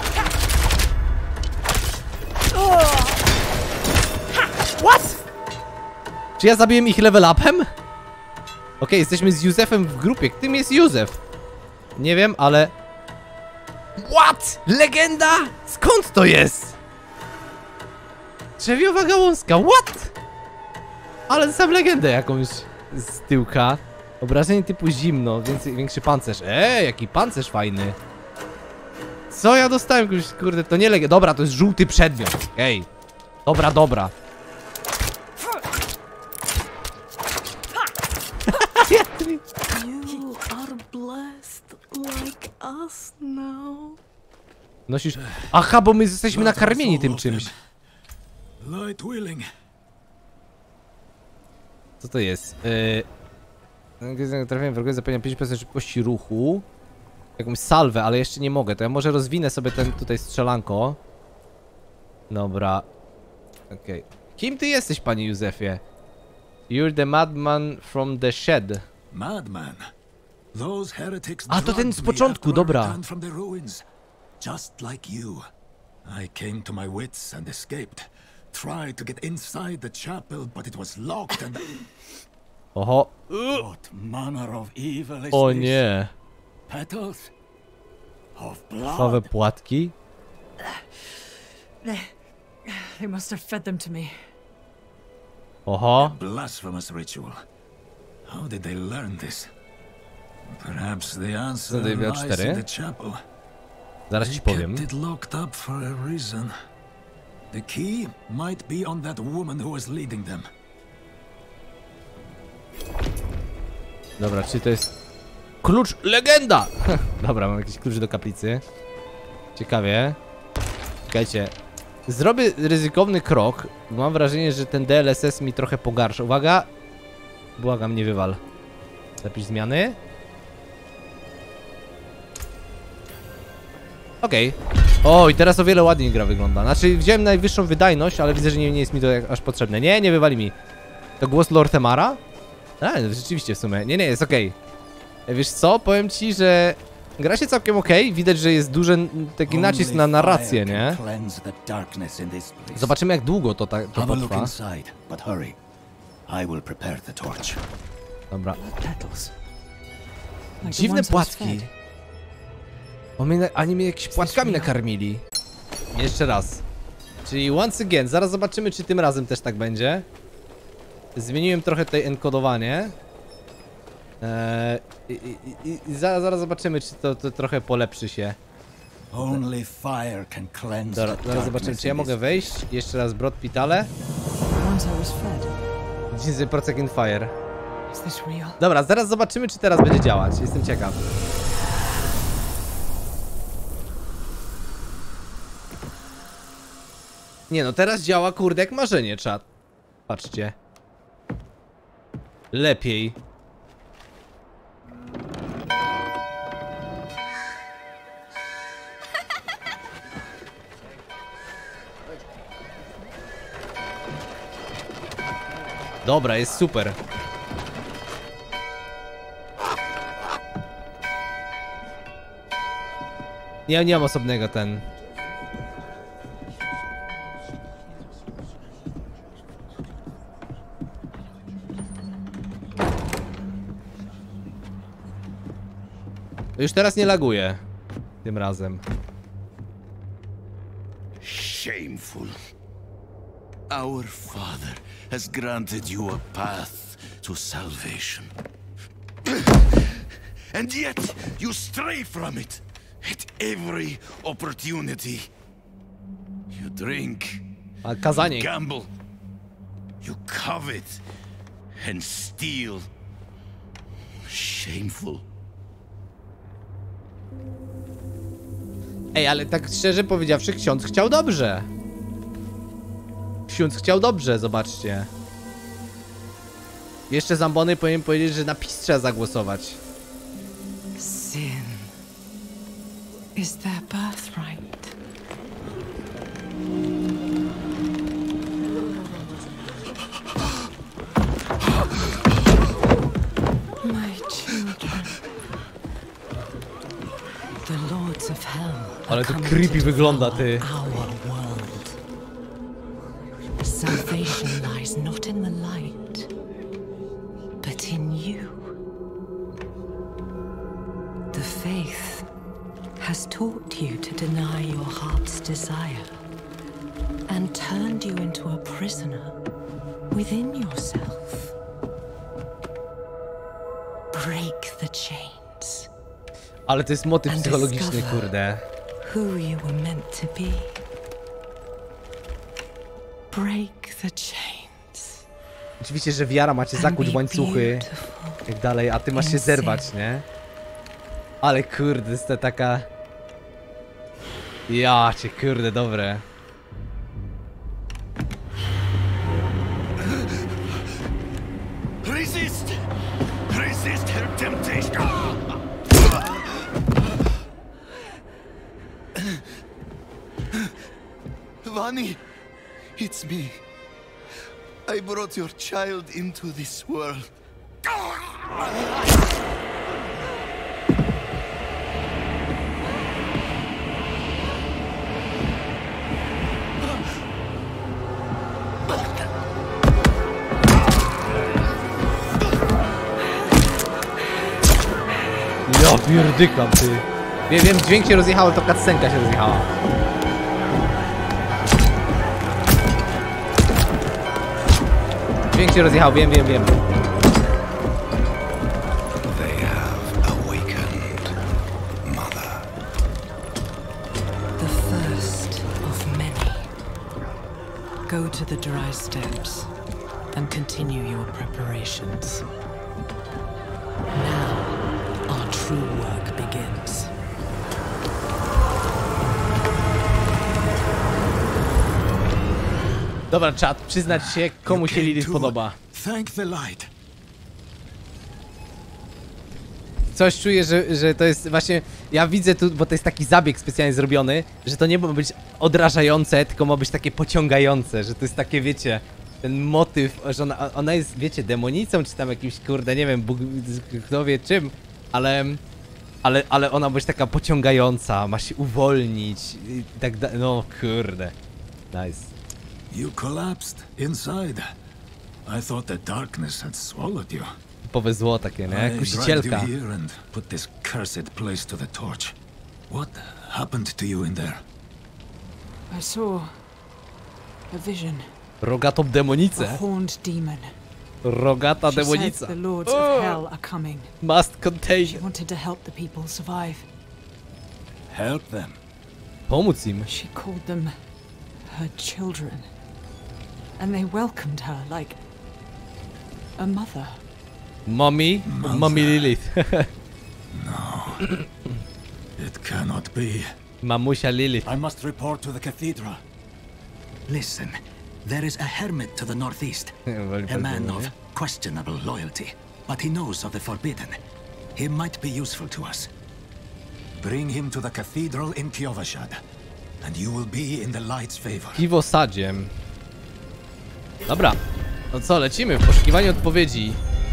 What? Czy ja zabiłem ich level upem? Okej, okay, jesteśmy z Józefem w grupie. Kim jest Józef? Nie wiem, ale... What? Legenda? Skąd to jest? Drzewiowa gałązka, what? Ale sam legendę jakąś z tyłka. Obrażenie typu zimno, więcej, większy pancerz. Eee, jaki pancerz fajny. Co ja dostałem? Kurde, to nie legenda. Dobra, to jest żółty przedmiot. Ej. Dobra, dobra. You are blessed like us now. Nosisz... Aha, bo my jesteśmy nakarmieni tym czymś. Light willing. Co to jest? Yy... Trafiłem wrogowi, zapewnia pięć procent szybkości ruchu. Jakąś salwę, ale jeszcze nie mogę. To ja może rozwinę sobie ten tutaj strzelanko. Dobra. Okej. Okay. Kim ty jesteś, panie Józefie? You're the madman from the shed. Madman. Those heretics A to ten z początku, dobra. from the ruins. Just like you. I came to my wits and escaped. Tried to get inside the chapel, but it was locked and... Oho. What manner of evil is O this? nie. Petals of blood. Krwawe płatki. They, they must have fed them to me. Oho. Blasphemous ritual. How did they learn this? Perhaps the answer Tutaj miał lies cztery. in the chapel. Zaraz ci powiem. Kept it locked up for a reason. The key might be on that woman who was leading them. Dobra, czy to jest... Klucz legenda! Dobra, mam jakiś klucz do kaplicy. Ciekawie. Czekajcie. Zrobię ryzykowny krok. Mam wrażenie, że ten D L S S mi trochę pogarsza. Uwaga. Błagam, nie wywal. Zapisz zmiany. Okej. Okay. O, i teraz o wiele ładniej gra wygląda. Znaczy, wziąłem najwyższą wydajność, ale widzę, że nie, nie jest mi to aż potrzebne. Nie, nie wywali mi. To głos Lortemara? A, no, rzeczywiście w sumie. Nie, nie, jest okej. Okay. Wiesz co? Powiem ci, że gra się całkiem okej. Okay. Widać, że jest duży taki nacisk na narrację, nie? Zobaczymy, jak długo to, ta, to potrwa. Dobra. Dziwne płatki. Oni mnie jakimiś płatkami nakarmili. Jeszcze raz. Czyli once again, zaraz zobaczymy, czy tym razem też tak będzie. Zmieniłem trochę tutaj enkodowanie. Eee, i, i, i, i zaraz, zaraz zobaczymy, czy to, to trochę polepszy się. Dobra, zaraz zobaczymy, czy ja mogę wejść. Jeszcze raz Brod Pitale. dziewięćdziesiąt procent fire. Dobra, zaraz zobaczymy, czy teraz będzie działać. Jestem ciekaw. Nie no, teraz działa kurde jak marzenie, czat. Patrzcie. Lepiej. Dobra, jest super. Ja nie mam osobnego ten. Już teraz nie laguje. Tym razem. Shameful. Our Father has granted you a path to salvation. And yet you stray from it at every opportunity. You drink, A kazanie. you gamble, you covet and steal. Shameful. Ej, ale tak szczerze powiedziawszy, ksiądz chciał dobrze. Ksiądz chciał dobrze, zobaczcie. Jeszcze Zambony powinien powiedzieć, że na PiS trzeba zagłosować. Sin is their birthright. My children. The lords of hell. Ale to creepy wygląda, ty. Salvation lies not in the light, but in you. The faith has taught you to deny your heart's desire and turned you into a prisoner within yourself. Break the chains. Ale to jest motyw psychologiczny, kurde. Who you were meant to be. Break the chains. Oczywiście, że wiara macie zakuć łańcuchy i tak dalej, a ty masz się zerwać, nie? Ale kurde, jest to taka... Ja cię, kurde, dobre. Resist! Resist her temptation! Vani, it's me. I brought your child into this world. Ja pierdykam, ty. Wiem, wiem, dźwięk się rozjechał, to cutscenka się rozjechała. Dźwięk się rozjechał, wiem, wiem, wiem. They have awakened, Mother. The first of many. Go to the dry steps and continue your preparations. Now, our true work begins. Dobra, czat, przyznać się, komu się Lilith podoba. Thank the light. Coś czuję, że, że to jest właśnie... Ja widzę tu, bo to jest taki zabieg specjalnie zrobiony, że to nie ma być odrażające, tylko ma być takie pociągające, że to jest takie, wiecie, ten motyw, że ona, ona jest, wiecie, demonicą, czy tam jakimś, kurde, nie wiem, Bóg, kto wie czym, ale... Ale, ale ona ma być taka pociągająca, ma się uwolnić i tak dalej, no kurde. Nice. You collapsed inside. I thought the darkness had swallowed you. Typowe zło takie, nie? I dragged you Kusicielka. here and put this cursed place to the torch. What happened to you in there? I saw a vision. Rogatą A demonicę. horned demon. Rogata She said demonica. the lords of hell are coming. Must contain. She wanted to help the people survive. Help them. Pomóc im. She called them her children. And they welcomed her like a mother. Mommy, Mother. Mommy Lilith. It cannot be. Mamusia Lilith. I must report to the cathedral. Listen, there is a hermit to the northeast. A man of questionable loyalty, but he knows of the forbidden. He might be useful to us. Bring him to the cathedral in Kiovashad, and you will be in the light's favor. Piwo sadziem. Dobra. No co, lecimy w poszukiwaniu odpowiedzi.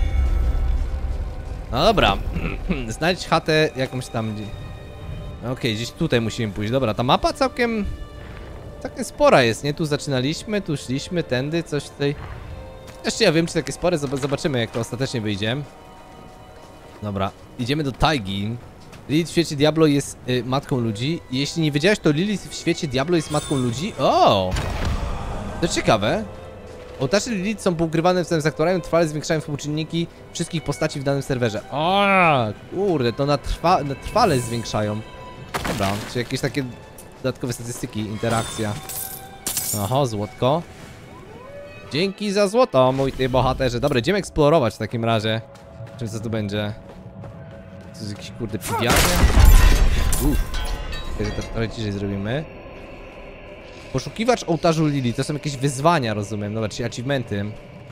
No dobra. Znajdź chatę jakąś tam gdzie. Okej, okay, gdzieś tutaj musimy pójść. Dobra, ta mapa całkiem... Całkiem spora jest, nie? Tu zaczynaliśmy, tu szliśmy, tędy, coś tutaj... Jeszcze ja wiem, czy takie spore, zobaczymy jak to ostatecznie wyjdzie. Dobra, idziemy do Taigi. Lilith w świecie Diablo jest y, matką ludzi. Jeśli nie wiedziałeś, to Lilith w świecie Diablo jest matką ludzi. O! To ciekawe. Ołtarze Lilith są poukrywane w samym zaktorem, trwale zwiększają współczynniki wszystkich postaci w danym serwerze. O, kurde, to na, trwa, na trwale zwiększają. Dobra, czy jakieś takie dodatkowe statystyki, interakcja. Oho, złotko. Dzięki za złoto, mój ty bohaterze. Dobra, idziemy eksplorować w takim razie. Czym co tu będzie? To jest jakiś kurde piwiarnia? Uff. To trochę ciszej zrobimy. Poszukiwacz ołtarzu Lili, to są jakieś wyzwania, rozumiem. Dobra, czyli achievementy.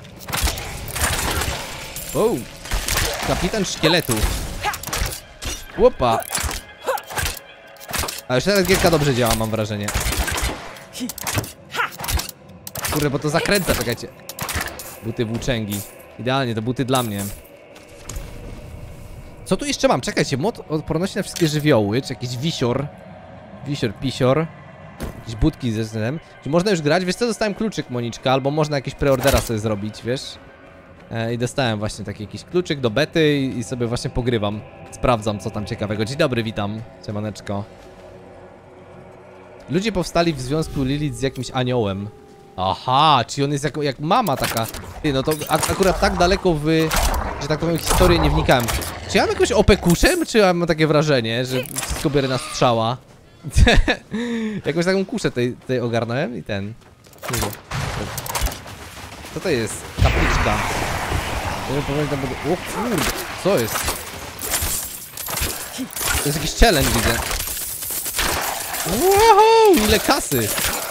O! Kapitan szkieletów. Łopa! A już teraz gierka dobrze działa, mam wrażenie. Kurde, bo to zakręca, czekajcie. Buty włóczęgi. Idealnie, to buty dla mnie. Co tu jeszcze mam? Czekajcie, mod odporności na wszystkie żywioły, czy jakiś wisior. Wisior, pisior. Jakieś budki ze względem. Czy można już grać? Wiesz co, dostałem kluczyk, Moniczka, albo można jakieś preordera sobie zrobić, wiesz? E, I dostałem właśnie taki jakiś kluczyk do bety i, i sobie właśnie pogrywam. Sprawdzam, co tam ciekawego. Dzień dobry, witam. Siemaneczko. Ludzie powstali w związku Lilith z jakimś aniołem. Aha, czyli on jest jak, jak mama taka. Ty, no to ak akurat tak daleko w, że tak powiem, historię nie wnikałem. Czy ja mam jakąś opekuszę, czy ja mam takie wrażenie, że wszystko biorę na strzała? Jakąś taką kuszę tutaj, tutaj ogarnąłem i ten. Co to jest? Kapliczka. Ja pamiętam, bo... O kurde, co jest? To jest jakiś challenge, widzę. Wow, ile kasy!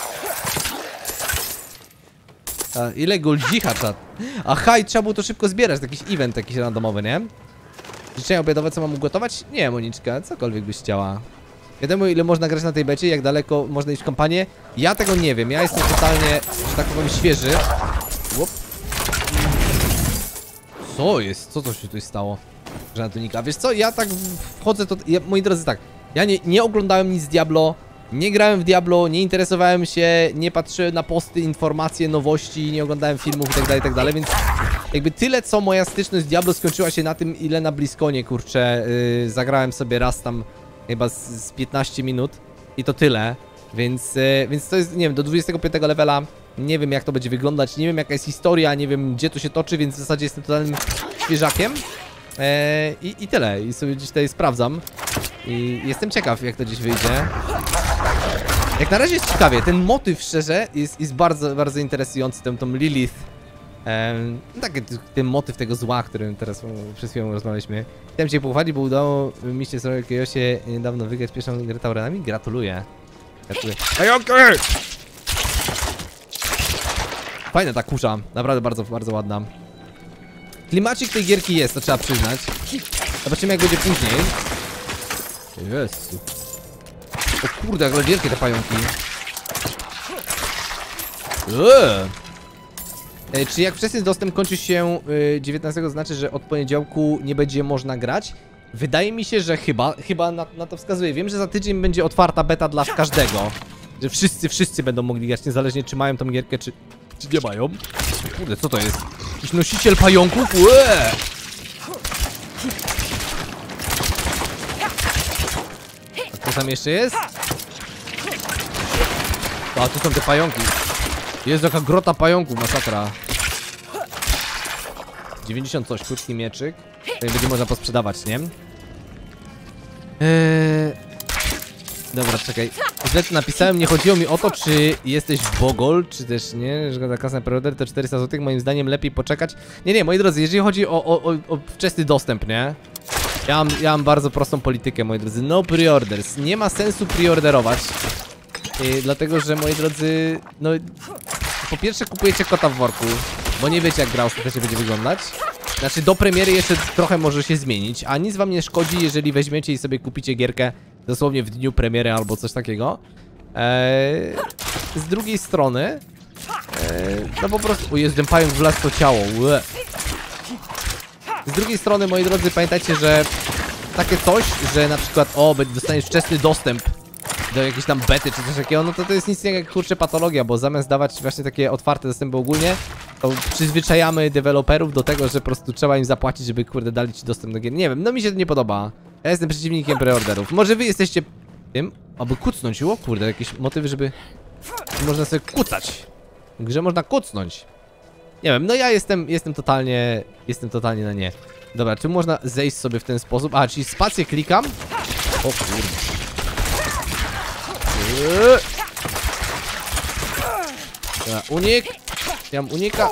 A, ile goldzicha, czat. Aha, i trzeba było to szybko zbierać, jakiś event jakiś randomowy, nie? Życzenia obiadowe, co mam ugotować? Nie, Moniczka, cokolwiek byś chciała. Wiadomo, ile można grać na tej becie, jak daleko można iść w kampanię. Ja tego nie wiem, ja jestem totalnie, że tak powiem, świeży. Łop. Co jest? Co to się tutaj stało? Żanatunika. Wiesz co, ja tak wchodzę, to... Ja, moi drodzy, tak. Ja nie, nie oglądałem nic z Diablo, nie grałem w Diablo, nie interesowałem się, nie patrzyłem na posty, informacje, nowości, nie oglądałem filmów itd., itd., więc jakby tyle, co moja styczność z Diablo skończyła się na tym, ile na Bliskonie, kurczę, yy, zagrałem sobie raz tam chyba z, z piętnaście minut i to tyle, więc, yy, więc to jest, nie wiem, do dwudziestego piątego levela, nie wiem jak to będzie wyglądać, nie wiem jaka jest historia, nie wiem gdzie to się toczy, więc w zasadzie jestem totalnym świeżakiem. Eee, i, I tyle, i sobie gdzieś tutaj sprawdzam i jestem ciekaw jak to gdzieś wyjdzie. Jak na razie jest ciekawie, ten motyw szczerze jest, jest bardzo, bardzo interesujący, tą, tą Lilith. Eee, taki ten motyw tego zła, którym teraz przez chwilę rozmawialiśmy. Chciałem cię pochwalić, bo udało mi się z Kiosie niedawno wygrać pierwszą grę Taurenami. Gratuluję. Gratuluję. Ej, okej! Fajna ta kurza, naprawdę bardzo, bardzo ładna. Klimacik tej gierki jest, to trzeba przyznać. Zobaczymy jak będzie później. Jezu. O kurde, jak wielkie te pająki. Eee. E, czy jak wczesny dostęp kończy się y, dziewiętnastego, znaczy, że od poniedziałku nie będzie można grać? Wydaje mi się, że chyba, chyba na, na to wskazuje. Wiem, że za tydzień będzie otwarta beta dla każdego. Że wszyscy, wszyscy będą mogli grać, niezależnie czy mają tą gierkę, czy, czy nie mają. Kurde, co to jest? Jakiś nosiciel pająków? Łe! A co tam jeszcze jest? A tu są te pająki. Jest jaka grota pająków, masakra. dziewięćdziesiąt coś, krótki mieczyk. Tutaj będzie można posprzedawać, nie? Eee... Dobra, czekaj. Źle to napisałem, nie chodziło mi o to, czy jesteś Bogol, czy też nie, że za kasę na preorder to czterysta złotych, moim zdaniem lepiej poczekać. Nie, nie, moi drodzy, jeżeli chodzi o, o, o, o wczesny dostęp, nie? Ja mam, ja mam bardzo prostą politykę, moi drodzy. No preorders. Nie ma sensu preorderować. Yy, dlatego, że moi drodzy, no po pierwsze kupujecie kota w worku, bo nie wiecie jak gra ostatecznie będzie wyglądać. Znaczy do premiery jeszcze trochę może się zmienić, a nic wam nie szkodzi, jeżeli weźmiecie i sobie kupicie gierkę dosłownie w dniu premiery albo coś takiego. Eee, z drugiej strony, eee, no po prostu, o jest, ten pająk wlazł to ciało. Ue. Z drugiej strony, moi drodzy, pamiętajcie, że takie coś, że na przykład, o, dostaniesz wczesny dostęp do jakiejś tam bety czy coś takiego, no to to jest nic nie jak kurczę patologia, bo zamiast dawać właśnie takie otwarte dostępy ogólnie, to przyzwyczajamy deweloperów do tego, że po prostu trzeba im zapłacić, żeby kurde dali ci dostęp do gier. Nie wiem, no mi się to nie podoba. Ja jestem przeciwnikiem preorderów. Może wy jesteście tym, aby kucnąć. O kurde, jakieś motywy, żeby można sobie kucać. W grze można kucnąć. Nie wiem, no ja jestem, jestem totalnie, jestem totalnie na nie. Dobra, czy można zejść sobie w ten sposób? A, czyli spację klikam. O kurde. Dobra, unik. Ja mam unika.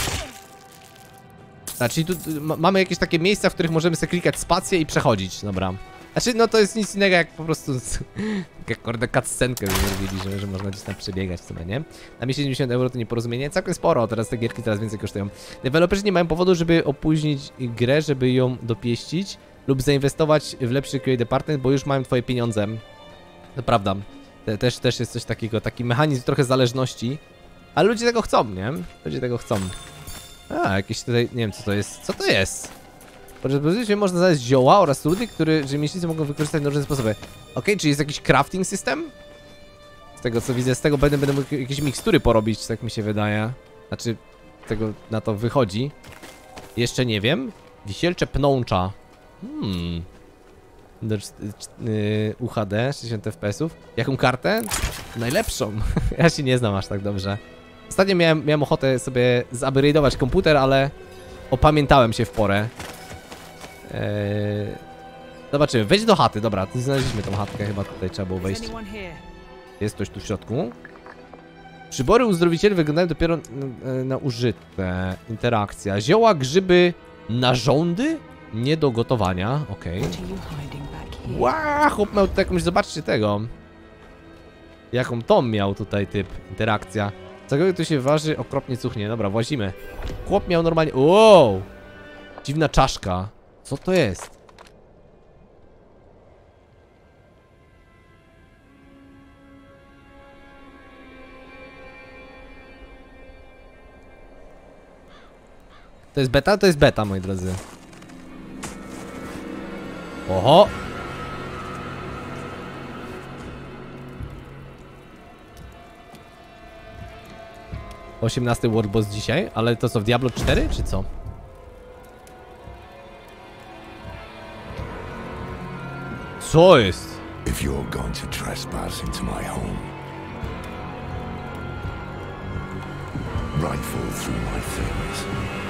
Znaczy tu mamy jakieś takie miejsca, w których możemy sobie klikać spację i przechodzić, dobra. Znaczy no to jest nic innego jak po prostu jak kurde cutscenkę zrobili, że, że można gdzieś tam przebiegać sobie, nie? Na mnie siedemdziesiąt euro to nieporozumienie, całkiem sporo, teraz te gierki coraz więcej kosztują. Deweloperzy nie mają powodu, żeby opóźnić grę, żeby ją dopieścić lub zainwestować w lepszy Q A department, bo już mają twoje pieniądze. To prawda, te, też, też jest coś takiego, taki mechanizm trochę zależności, ale ludzie tego chcą, nie? Ludzie tego chcą. A, jakieś tutaj, nie wiem co to jest. Co to jest? Podczas można znaleźć zioła oraz trudy, które rzemieślnicy mogą wykorzystać na różne sposoby. Okej, okay, czy jest jakiś crafting system? Z tego co widzę, z tego będę, będę mógł jakieś mikstury porobić, tak mi się wydaje. Znaczy, tego na to wychodzi. Jeszcze nie wiem. Wisielcze pnącza. Hmm. Do yy, U H D, sześćdziesiąt F P S ów. Jaką kartę? Najlepszą. Ja się nie znam aż tak dobrze. Ostatnio miałem, miałem ochotę sobie zupgrade'ować komputer, ale opamiętałem się w porę. Eee... Zobaczymy, wejdź do chaty, dobra, znaleźliśmy tą chatkę, chyba tutaj trzeba było wejść. Jest ktoś tu w środku. Przybory uzdrowicieli wyglądają dopiero na, na użyte. Interakcja. Zioła, grzyby, narządy? Nie do gotowania, okej. Okay. Wow, chłop miał tutaj jakąś, zobaczcie tego. Jaką Tom miał tutaj typ, interakcja. Cokolwiek tu się waży, okropnie cuchnie. Dobra, włazimy. Chłop miał normalnie... Wow! Dziwna czaszka. Co to jest? To jest beta? To jest beta, moi drodzy. Oho! osiemnasty World Boss dzisiaj, ale to co, w Diablo cztery, czy co? Co jest? If you're going to trespass into my home, rifle through my things,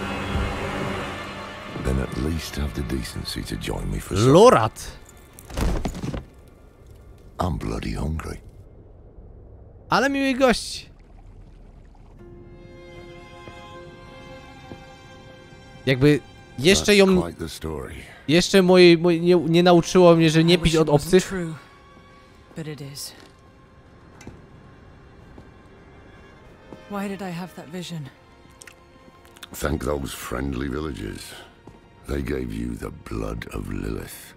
then at least have the decency to join me for supper. Lorat! I'm bloody hungry. Ale miły gość. Jakby jeszcze ją... Jeszcze mojej... Moj, nie, nie nauczyło mnie, że nie pić od obcych. Why did I have that vision? Thank those friendly villagers. They gave you the blood of Lilith.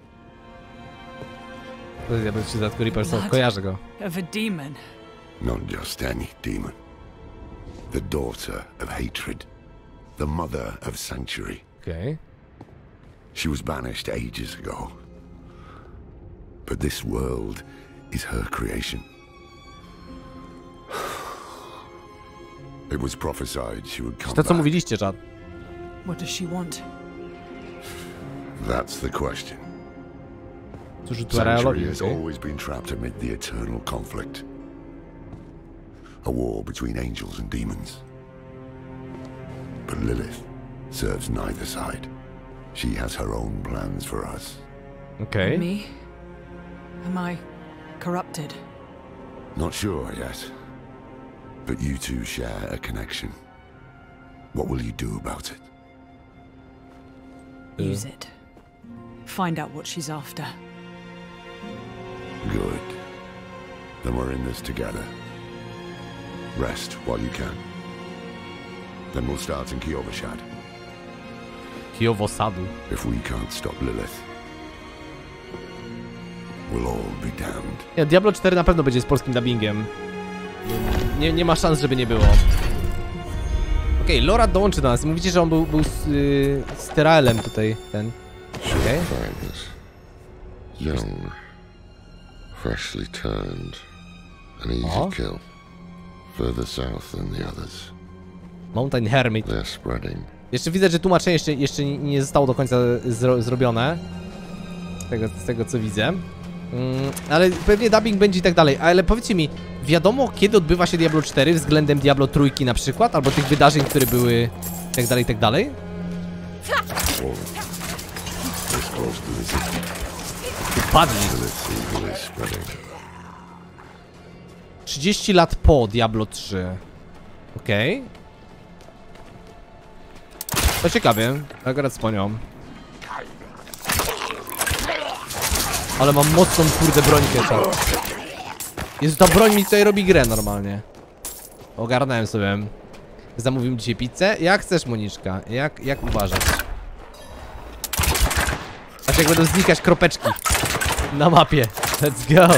Ja bym się zatku Reapersa, kojarzę go. Of a demon. Not just any demon. The daughter of hatred. The mother of sanctuary. Okej. She was banished ages ago. But this world is her creation. It was prophesied she would come To co back. mówiliście, Chad? What does she want? That's the question. Cóż tu Sanctuary realowi, has okej? always been trapped amid the eternal conflict. A war between angels and demons. But Lilith serves neither side. She has her own plans for us. Okej. Me? Am I corrupted? Not sure yet. But you two share a connection. What will you do about it? Use it. Find out what she's after. Good. Then we're in this together. Rest while you can. Then we'll start in Kiyovoshad. Kijowosadu. If we can't stop Lilith, we'll all be damned. Ja, Diablo cztery na pewno będzie z polskim dubbingiem. Nie, nie ma szans, żeby nie było. Okej, okay, Lorat dołączy do nas. Mówicie, że on był, był z, yy, z Tyraelem tutaj, ten. Okej. Okay. Young, freshly turned, an easy Oh. kill. Further south than the others. Mountain Hermit. They're spreading. Jeszcze widzę, że tłumaczenie jeszcze, jeszcze nie zostało do końca zro, zrobione. Z tego, z tego co widzę. Mm, ale pewnie dubbing będzie i tak dalej. Ale powiedzcie mi, wiadomo kiedy odbywa się Diablo cztery względem Diablo trzy na przykład? Albo tych wydarzeń, które były i tak dalej, i tak dalej? Upadli. trzydzieści lat po Diablo trzy. Okej. Okay. To ciekawie, akurat z ponią. Ale mam mocną kurde brońkę. Jezu, ta broń mi tutaj robi grę normalnie. Ogarnąłem sobie. Zamówimy dzisiaj pizzę. Jak chcesz, Moniczka? Jak, jak uważasz? Patrz jak będą znikać kropeczki na mapie. Let's go.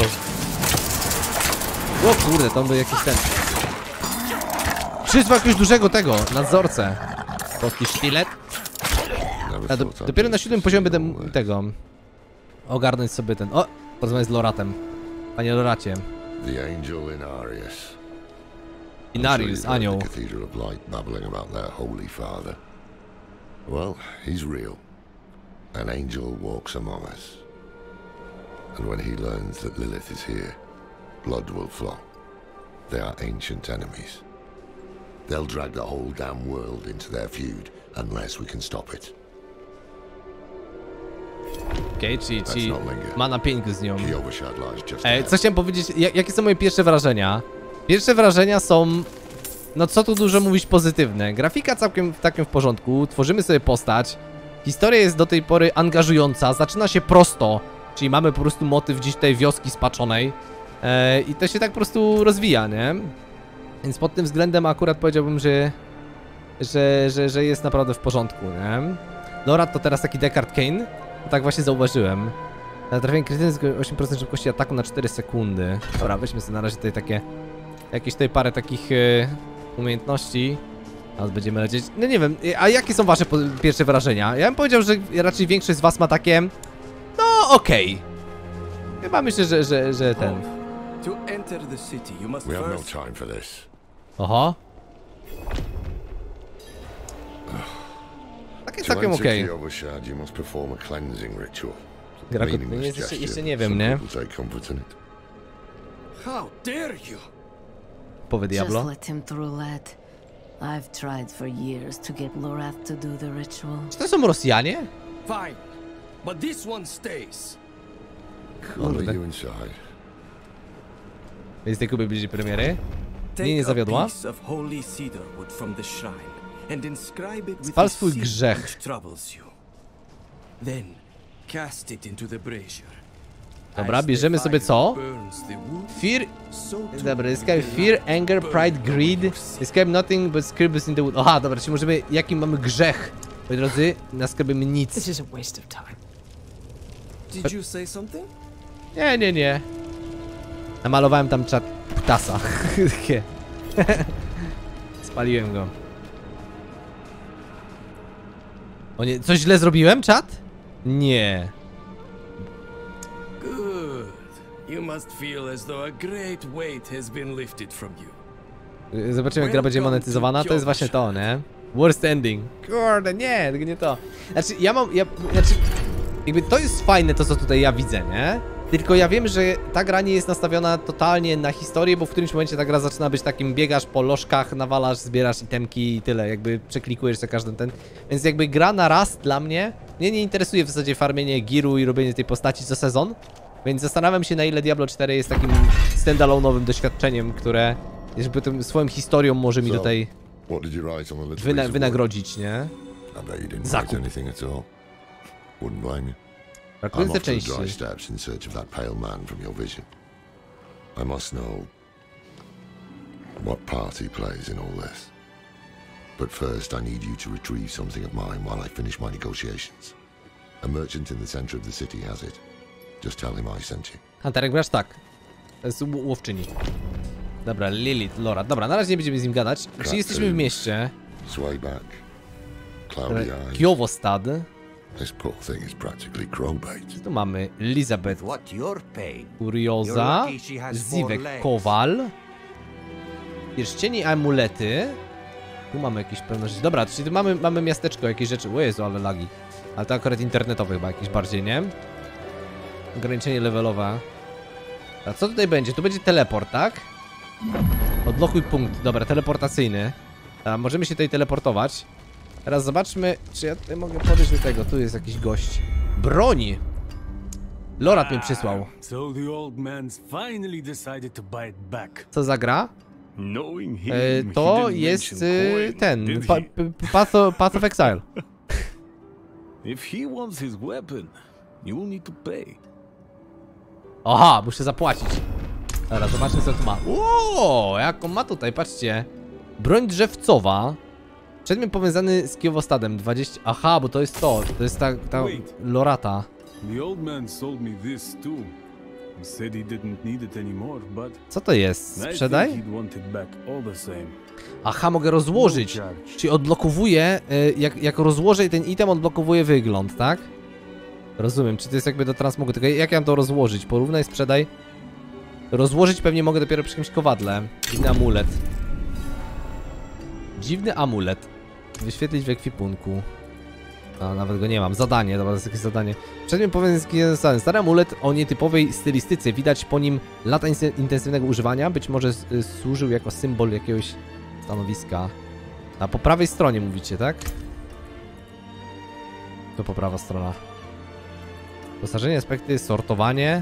O kurde, to był jakiś ten. Przyzwał jakiegoś dużego tego, nadzorcę. Polski sztylet. A do, dopiero na siódmym poziomie będę tego ogarnąć sobie ten. O! Porozmawiać z Loratem. Panie Loracie. The angel Inarius. Inarius, anioł. The Cathedral of Light babbling about their holy father. Well, he's real. An angel walks among us. And when he learns that Lilith is here, blood will flow. They are ancient enemies. They'll drag the whole damn world into their feud unless we can stop it. Okej, okay, czyli, czyli ma napięcie z nią. E, co chciałem powiedzieć, jak, jakie są moje pierwsze wrażenia? Pierwsze wrażenia są, no co tu dużo mówić, pozytywne. Grafika całkiem takim w porządku, tworzymy sobie postać. Historia jest do tej pory angażująca, zaczyna się prosto, czyli mamy po prostu motyw gdzieś tej wioski spaczonej. E, I to się tak po prostu rozwija, nie? Więc pod tym względem akurat powiedziałbym, że, że, że, że jest naprawdę w porządku, nie? Lorat to teraz taki Deckard Cain, to tak właśnie zauważyłem. Na trafienie krytyczne osiem procent szybkości ataku na cztery sekundy. Dobra, weźmy sobie na razie tutaj takie, jakieś tutaj parę takich e, umiejętności. Teraz będziemy lecieć. No nie wiem, a jakie są wasze pierwsze wrażenia? Ja bym powiedział, że raczej większość z was ma takie, no okej. Okay. Chyba myślę, że, że, że ten... To enter the city, you must We have no first... time for this. Oho. Takie całkiem okej. You must perform a cleansing ritual. Grakut, no jeszcze, jeszcze nie wiem, nie? How dare you? Powie Diablo. Just let him through, lad. I've tried for years to get Lorath to do the ritual. Czy to są Rosjanie? Fine, but this one stays. Kurde. Jest tej Kuby bliżej premiery? Nie, nie zawiodła? Spal swój grzech. Dobra, bierzemy sobie co? Fear Dobra, escape fear, anger, pride, greed. Escape nothing but scribbles in the wood. Aha, dobra, czyli możemy, jaki mamy grzech, moi drodzy, naskrbimy nic. This is a waste of time. Did you say something? Nie, nie, nie. Namalowałem tam czat ptasa. Takie. Spaliłem go. O nie, coś źle zrobiłem, czat? Nie. Good. You must feel as though a great weight has been lifted from you. Zobaczymy, jak gra będzie monetyzowana. To jest właśnie to, nie? Worst ending. Kurde, nie, tylko nie to. Znaczy, ja mam... Ja, znaczy, jakby to jest fajne, to co tutaj ja widzę, nie? Tylko ja wiem, że ta gra nie jest nastawiona totalnie na historię, bo w którymś momencie ta gra zaczyna być takim biegasz po lożkach, nawalasz, zbierasz itemki i tyle, jakby przeklikujesz za każdym ten... Więc jakby gra na raz dla mnie, mnie nie interesuje w zasadzie farmienie giru i robienie tej postaci co sezon, więc zastanawiam się, na ile Diablo cztery jest takim standalone'owym doświadczeniem, które jakby tym swoją historią może mi tutaj wyna wynagrodzić, nie? Zakup. Brakujące części. dry steps in search of that pale man from your vision. I must know what part he plays in all this. But first I need you to retrieve something of mine while I finish my negotiations. A merchant in the center of the city has it. Just tell him I sent you. Hunterek, grasz tak. To jest łowczyni. Dobra, Lilith, Lora. Dobra, na razie nie będziemy z nim gadać. Czyli jesteśmy w mieście. Sway back. Cloudy eyes. Kiowostad. This poor thing is practically crowbait. Tu mamy Elizabeth Kurioza, Zivek Kowal, pierścieni, amulety. Tu mamy jakieś pewne rzeczy. Dobra, czyli tu mamy, mamy miasteczko, jakieś rzeczy. O Jezu, ale lagi. Ale to akurat internetowe chyba jakieś bardziej, nie? Ograniczenie levelowe. A co tutaj będzie? Tu będzie teleport, tak? Odblokuj punkt. Dobra, teleportacyjny. A możemy się tutaj teleportować. Teraz zobaczmy, czy ja tutaj mogę podejść do tego. Tu jest jakiś gość. Broń! Lorat mnie przysłał. Co za gra? E, to jest e, ten. Pa, Path, of, Path of Exile. Aha, muszę zapłacić. Dobra, zobaczmy, co tu ma. Ło, jaką ma tutaj, patrzcie. Broń drzewcowa. Przedmiot powiązany z Kiowostadem. dwadzieścia... Aha, bo to jest to. To jest ta, ta Lorata. Co to jest? Sprzedaj? Aha, mogę rozłożyć. Czyli odblokowuje, jak, jak rozłożę ten item, odblokowuje wygląd, tak? Rozumiem, czy to jest jakby do transmogu. Tylko jak ja mam to rozłożyć? Porównaj, sprzedaj. Rozłożyć pewnie mogę dopiero przy jakimś kowadle. Dziwny amulet. Dziwny amulet. Wyświetlić w ekwipunku. A, nawet go nie mam. Zadanie, dobra, to jest jakieś zadanie. Przedmiot powiązany z stary amulet o nietypowej stylistyce. Widać po nim lata intensywnego używania. Być może służył jako symbol jakiegoś stanowiska. A po prawej stronie mówicie, tak? To po prawa strona. Posażenie, aspekty, sortowanie.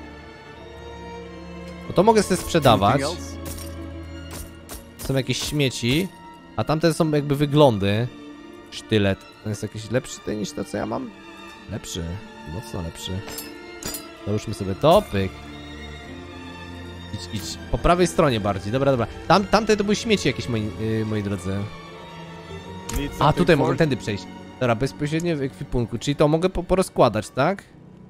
No to mogę sobie sprzedawać. Są jakieś śmieci. A tamte są jakby wyglądy. Sztylet. To jest jakiś lepszy tutaj niż to, co ja mam? Lepszy. Mocno lepszy. Załóżmy sobie to. Pyk. Idź, idź. Po prawej stronie bardziej. Dobra, dobra. Tam, tamte to były śmieci jakieś, moi, yy, moi drodzy. A, tutaj mogę tędy przejść. Dobra, bezpośrednio w ekwipunku. Czyli to mogę po, porozkładać, tak?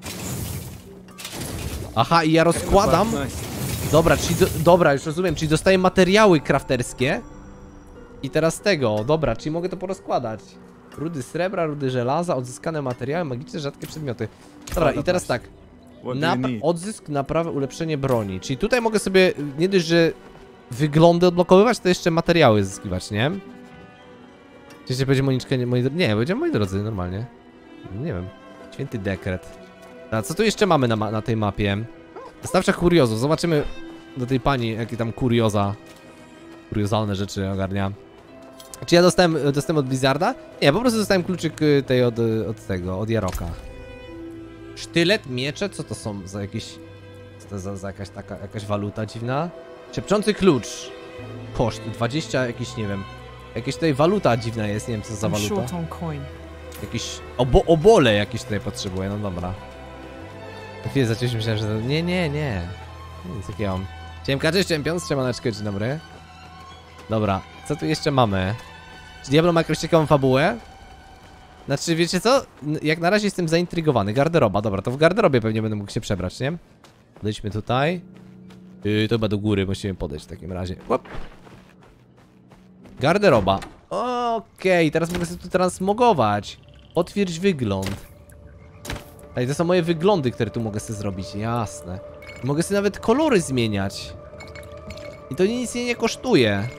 Aha, i ja rozkładam. Dobra, czyli do, dobra, już rozumiem. Czyli dostaję materiały crafterskie. I teraz tego, dobra, czyli mogę to porozkładać. Rudy srebra, rudy żelaza, odzyskane materiały, magiczne, rzadkie przedmioty. Dobra, i teraz tak. Nap odzysk, naprawę, ulepszenie broni. Czyli tutaj mogę sobie nie dość, że wyglądy odblokowywać, to jeszcze materiały zyskiwać, nie? Czy będzie Moniczkę, nie, moi drodzy? Nie, będzie moi drodzy, normalnie. Nie wiem. Święty dekret. A co tu jeszcze mamy na, na tej mapie? Dostawcza kuriozów. Zobaczymy do tej pani, jakie tam kurioza. Kuriozalne rzeczy ogarnia. Czy ja dostałem, dostałem od Blizzarda? Nie, po prostu dostałem kluczyk tej od, od tego, od Jaroka. Sztylet, miecze, co to są za jakieś... Co to za, za jakaś taka, jakaś waluta dziwna? Szepczący klucz. Koszt, dwadzieścia jakiś, nie wiem. Jakieś tutaj waluta dziwna jest, nie wiem co za waluta. Jakieś obo obole jakieś tutaj potrzebuję, no dobra. Na chwilę zacząłem myślałem, że to... Nie, nie, nie. Nic takiego. Siemka, cześć Champions, trzemaneczkę, dzień dobry. Dobra, co tu jeszcze mamy? Czy Diablo ma jakąś ciekawą fabułę? Znaczy, wiecie co? Jak na razie jestem zaintrygowany. Garderoba, dobra, to w garderobie pewnie będę mógł się przebrać, nie? Podejdźmy tutaj. Yy, to chyba do góry musimy podejść w takim razie. Łop. Garderoba. Okej, okay, teraz mogę sobie tu transmogować. Otwierdź wygląd. Ej, to są moje wyglądy, które tu mogę sobie zrobić, jasne. Mogę sobie nawet kolory zmieniać. I to nic nie, nie kosztuje.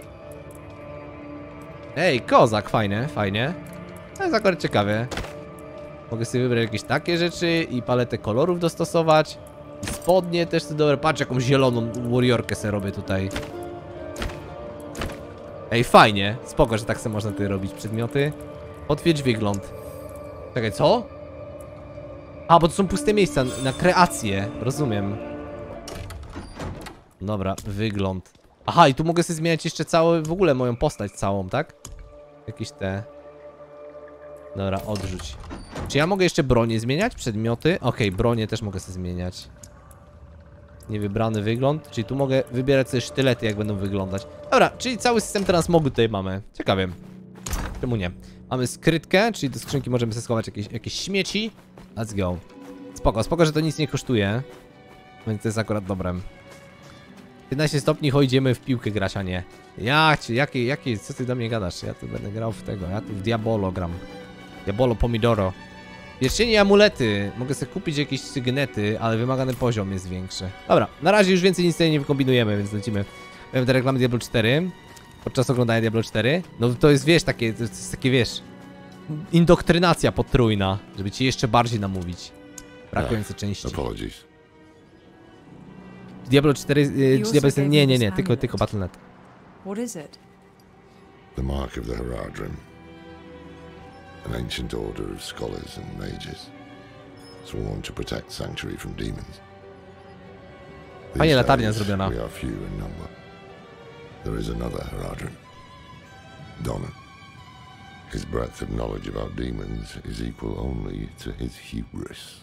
Ej, kozak, fajne, fajnie. To jest akurat ciekawe. Mogę sobie wybrać jakieś takie rzeczy i paletę kolorów dostosować. I spodnie też to dobre. Patrz, jaką zieloną warriorkę sobie robię tutaj. Ej, fajnie. Spoko, że tak sobie można tutaj robić przedmioty. Otwierdź wygląd. Czekaj, co? A, bo to są puste miejsca na kreację. Rozumiem. Dobra, wygląd. Aha, i tu mogę sobie zmieniać jeszcze całą, w ogóle moją postać całą, tak? Jakieś te... Dobra, odrzuć. Czy ja mogę jeszcze bronię zmieniać? Przedmioty? Okej, okay, bronię też mogę sobie zmieniać. Niewybrany wygląd. Czyli tu mogę wybierać sobie sztylety, jak będą wyglądać. Dobra, czyli cały system transmogu tutaj mamy. Ciekawie. Czemu nie? Mamy skrytkę, czyli do skrzynki możemy sobie schować jakieś, jakieś śmieci. Let's go. Spoko, spoko, że to nic nie kosztuje. Więc to jest akurat dobrem. piętnaście stopni, chodzimy w piłkę grać, a nie. Ja cię, jakie, jakie, co ty do mnie gadasz? Ja tu będę grał w tego, ja tu w Diabolo gram. Diabolo Pomidoro. Pierścienie i amulety. Mogę sobie kupić jakieś sygnety, ale wymagany poziom jest większy. Dobra, na razie już więcej nic tutaj nie wykombinujemy, więc lecimy. Mamy te reklamy Diablo cztery. Podczas oglądania Diablo cztery. No to jest, wiesz, takie, to jest takie, wiesz... Indoktrynacja potrójna, żeby ci jeszcze bardziej namówić. Brakujące części. Apologies. Diablo cztery... Y, Diablo... Nie, nie, nie, tylko, tylko Battle dot net. What is it? The mark of the Heradrim. An ancient order of scholars and mages, sworn to protect Sanctuary from demons. Fajnie latarnia zrobiona. We are few in number. There is another Heradrim, Donan. His breadth of knowledge about demons is equal only to his hubris.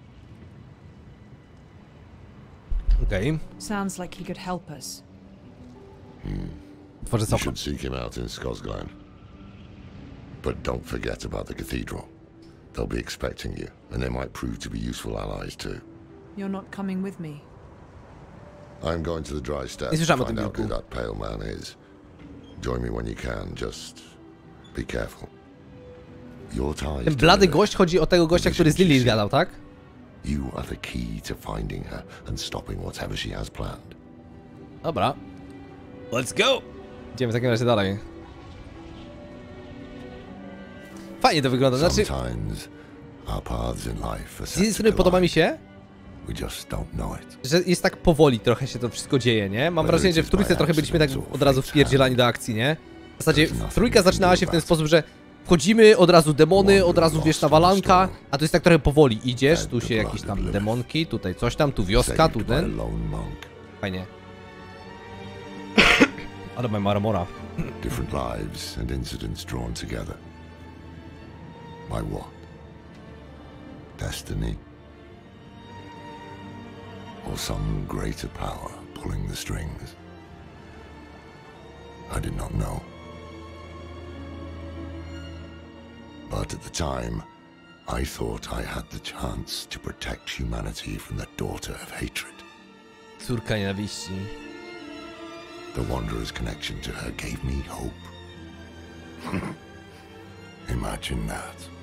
Okay. Sounds like he could help us. Hmm. You should seek him out in Skosglen. But don't forget about the cathedral. They'll be expecting you, and they might prove to be useful allies too. You're not coming with me. I'm going to the Dry Steppe to find out who that pale man is. Join me when you can, just be careful. Your ties. Ten blady gość chodzi o tego gościa, który z Lily zgadał, tak? You are the key to finding her and stopping whatever she has planned. Dobra. Let's go! Idziemy w takim razie dalej. Fajnie to wygląda, znaczy... Z jednej strony podoba mi się, że jest tak powoli trochę się to wszystko dzieje, nie? Mam wrażenie, że w trójce trochę byliśmy tak od razu wpierdzielani do akcji, nie? W zasadzie trójka zaczynała się w ten sposób, że wchodzimy, od razu demony, od razu wiesz, nawalanka, a to jest tak trochę powoli. Idziesz, tu się jakieś tam demonki, tutaj coś tam, tu wioska, tu ten. Fajnie. Ale mam armora. Different lives and incidents drawn together. By what? Destiny? Or some greater power pulling the strings? I did not know. But at the time, I thought I had the chance to protect humanity from the daughter of hatred. Córka nienawiści. The Wanderer's connection to her gave me hope. Imagine that.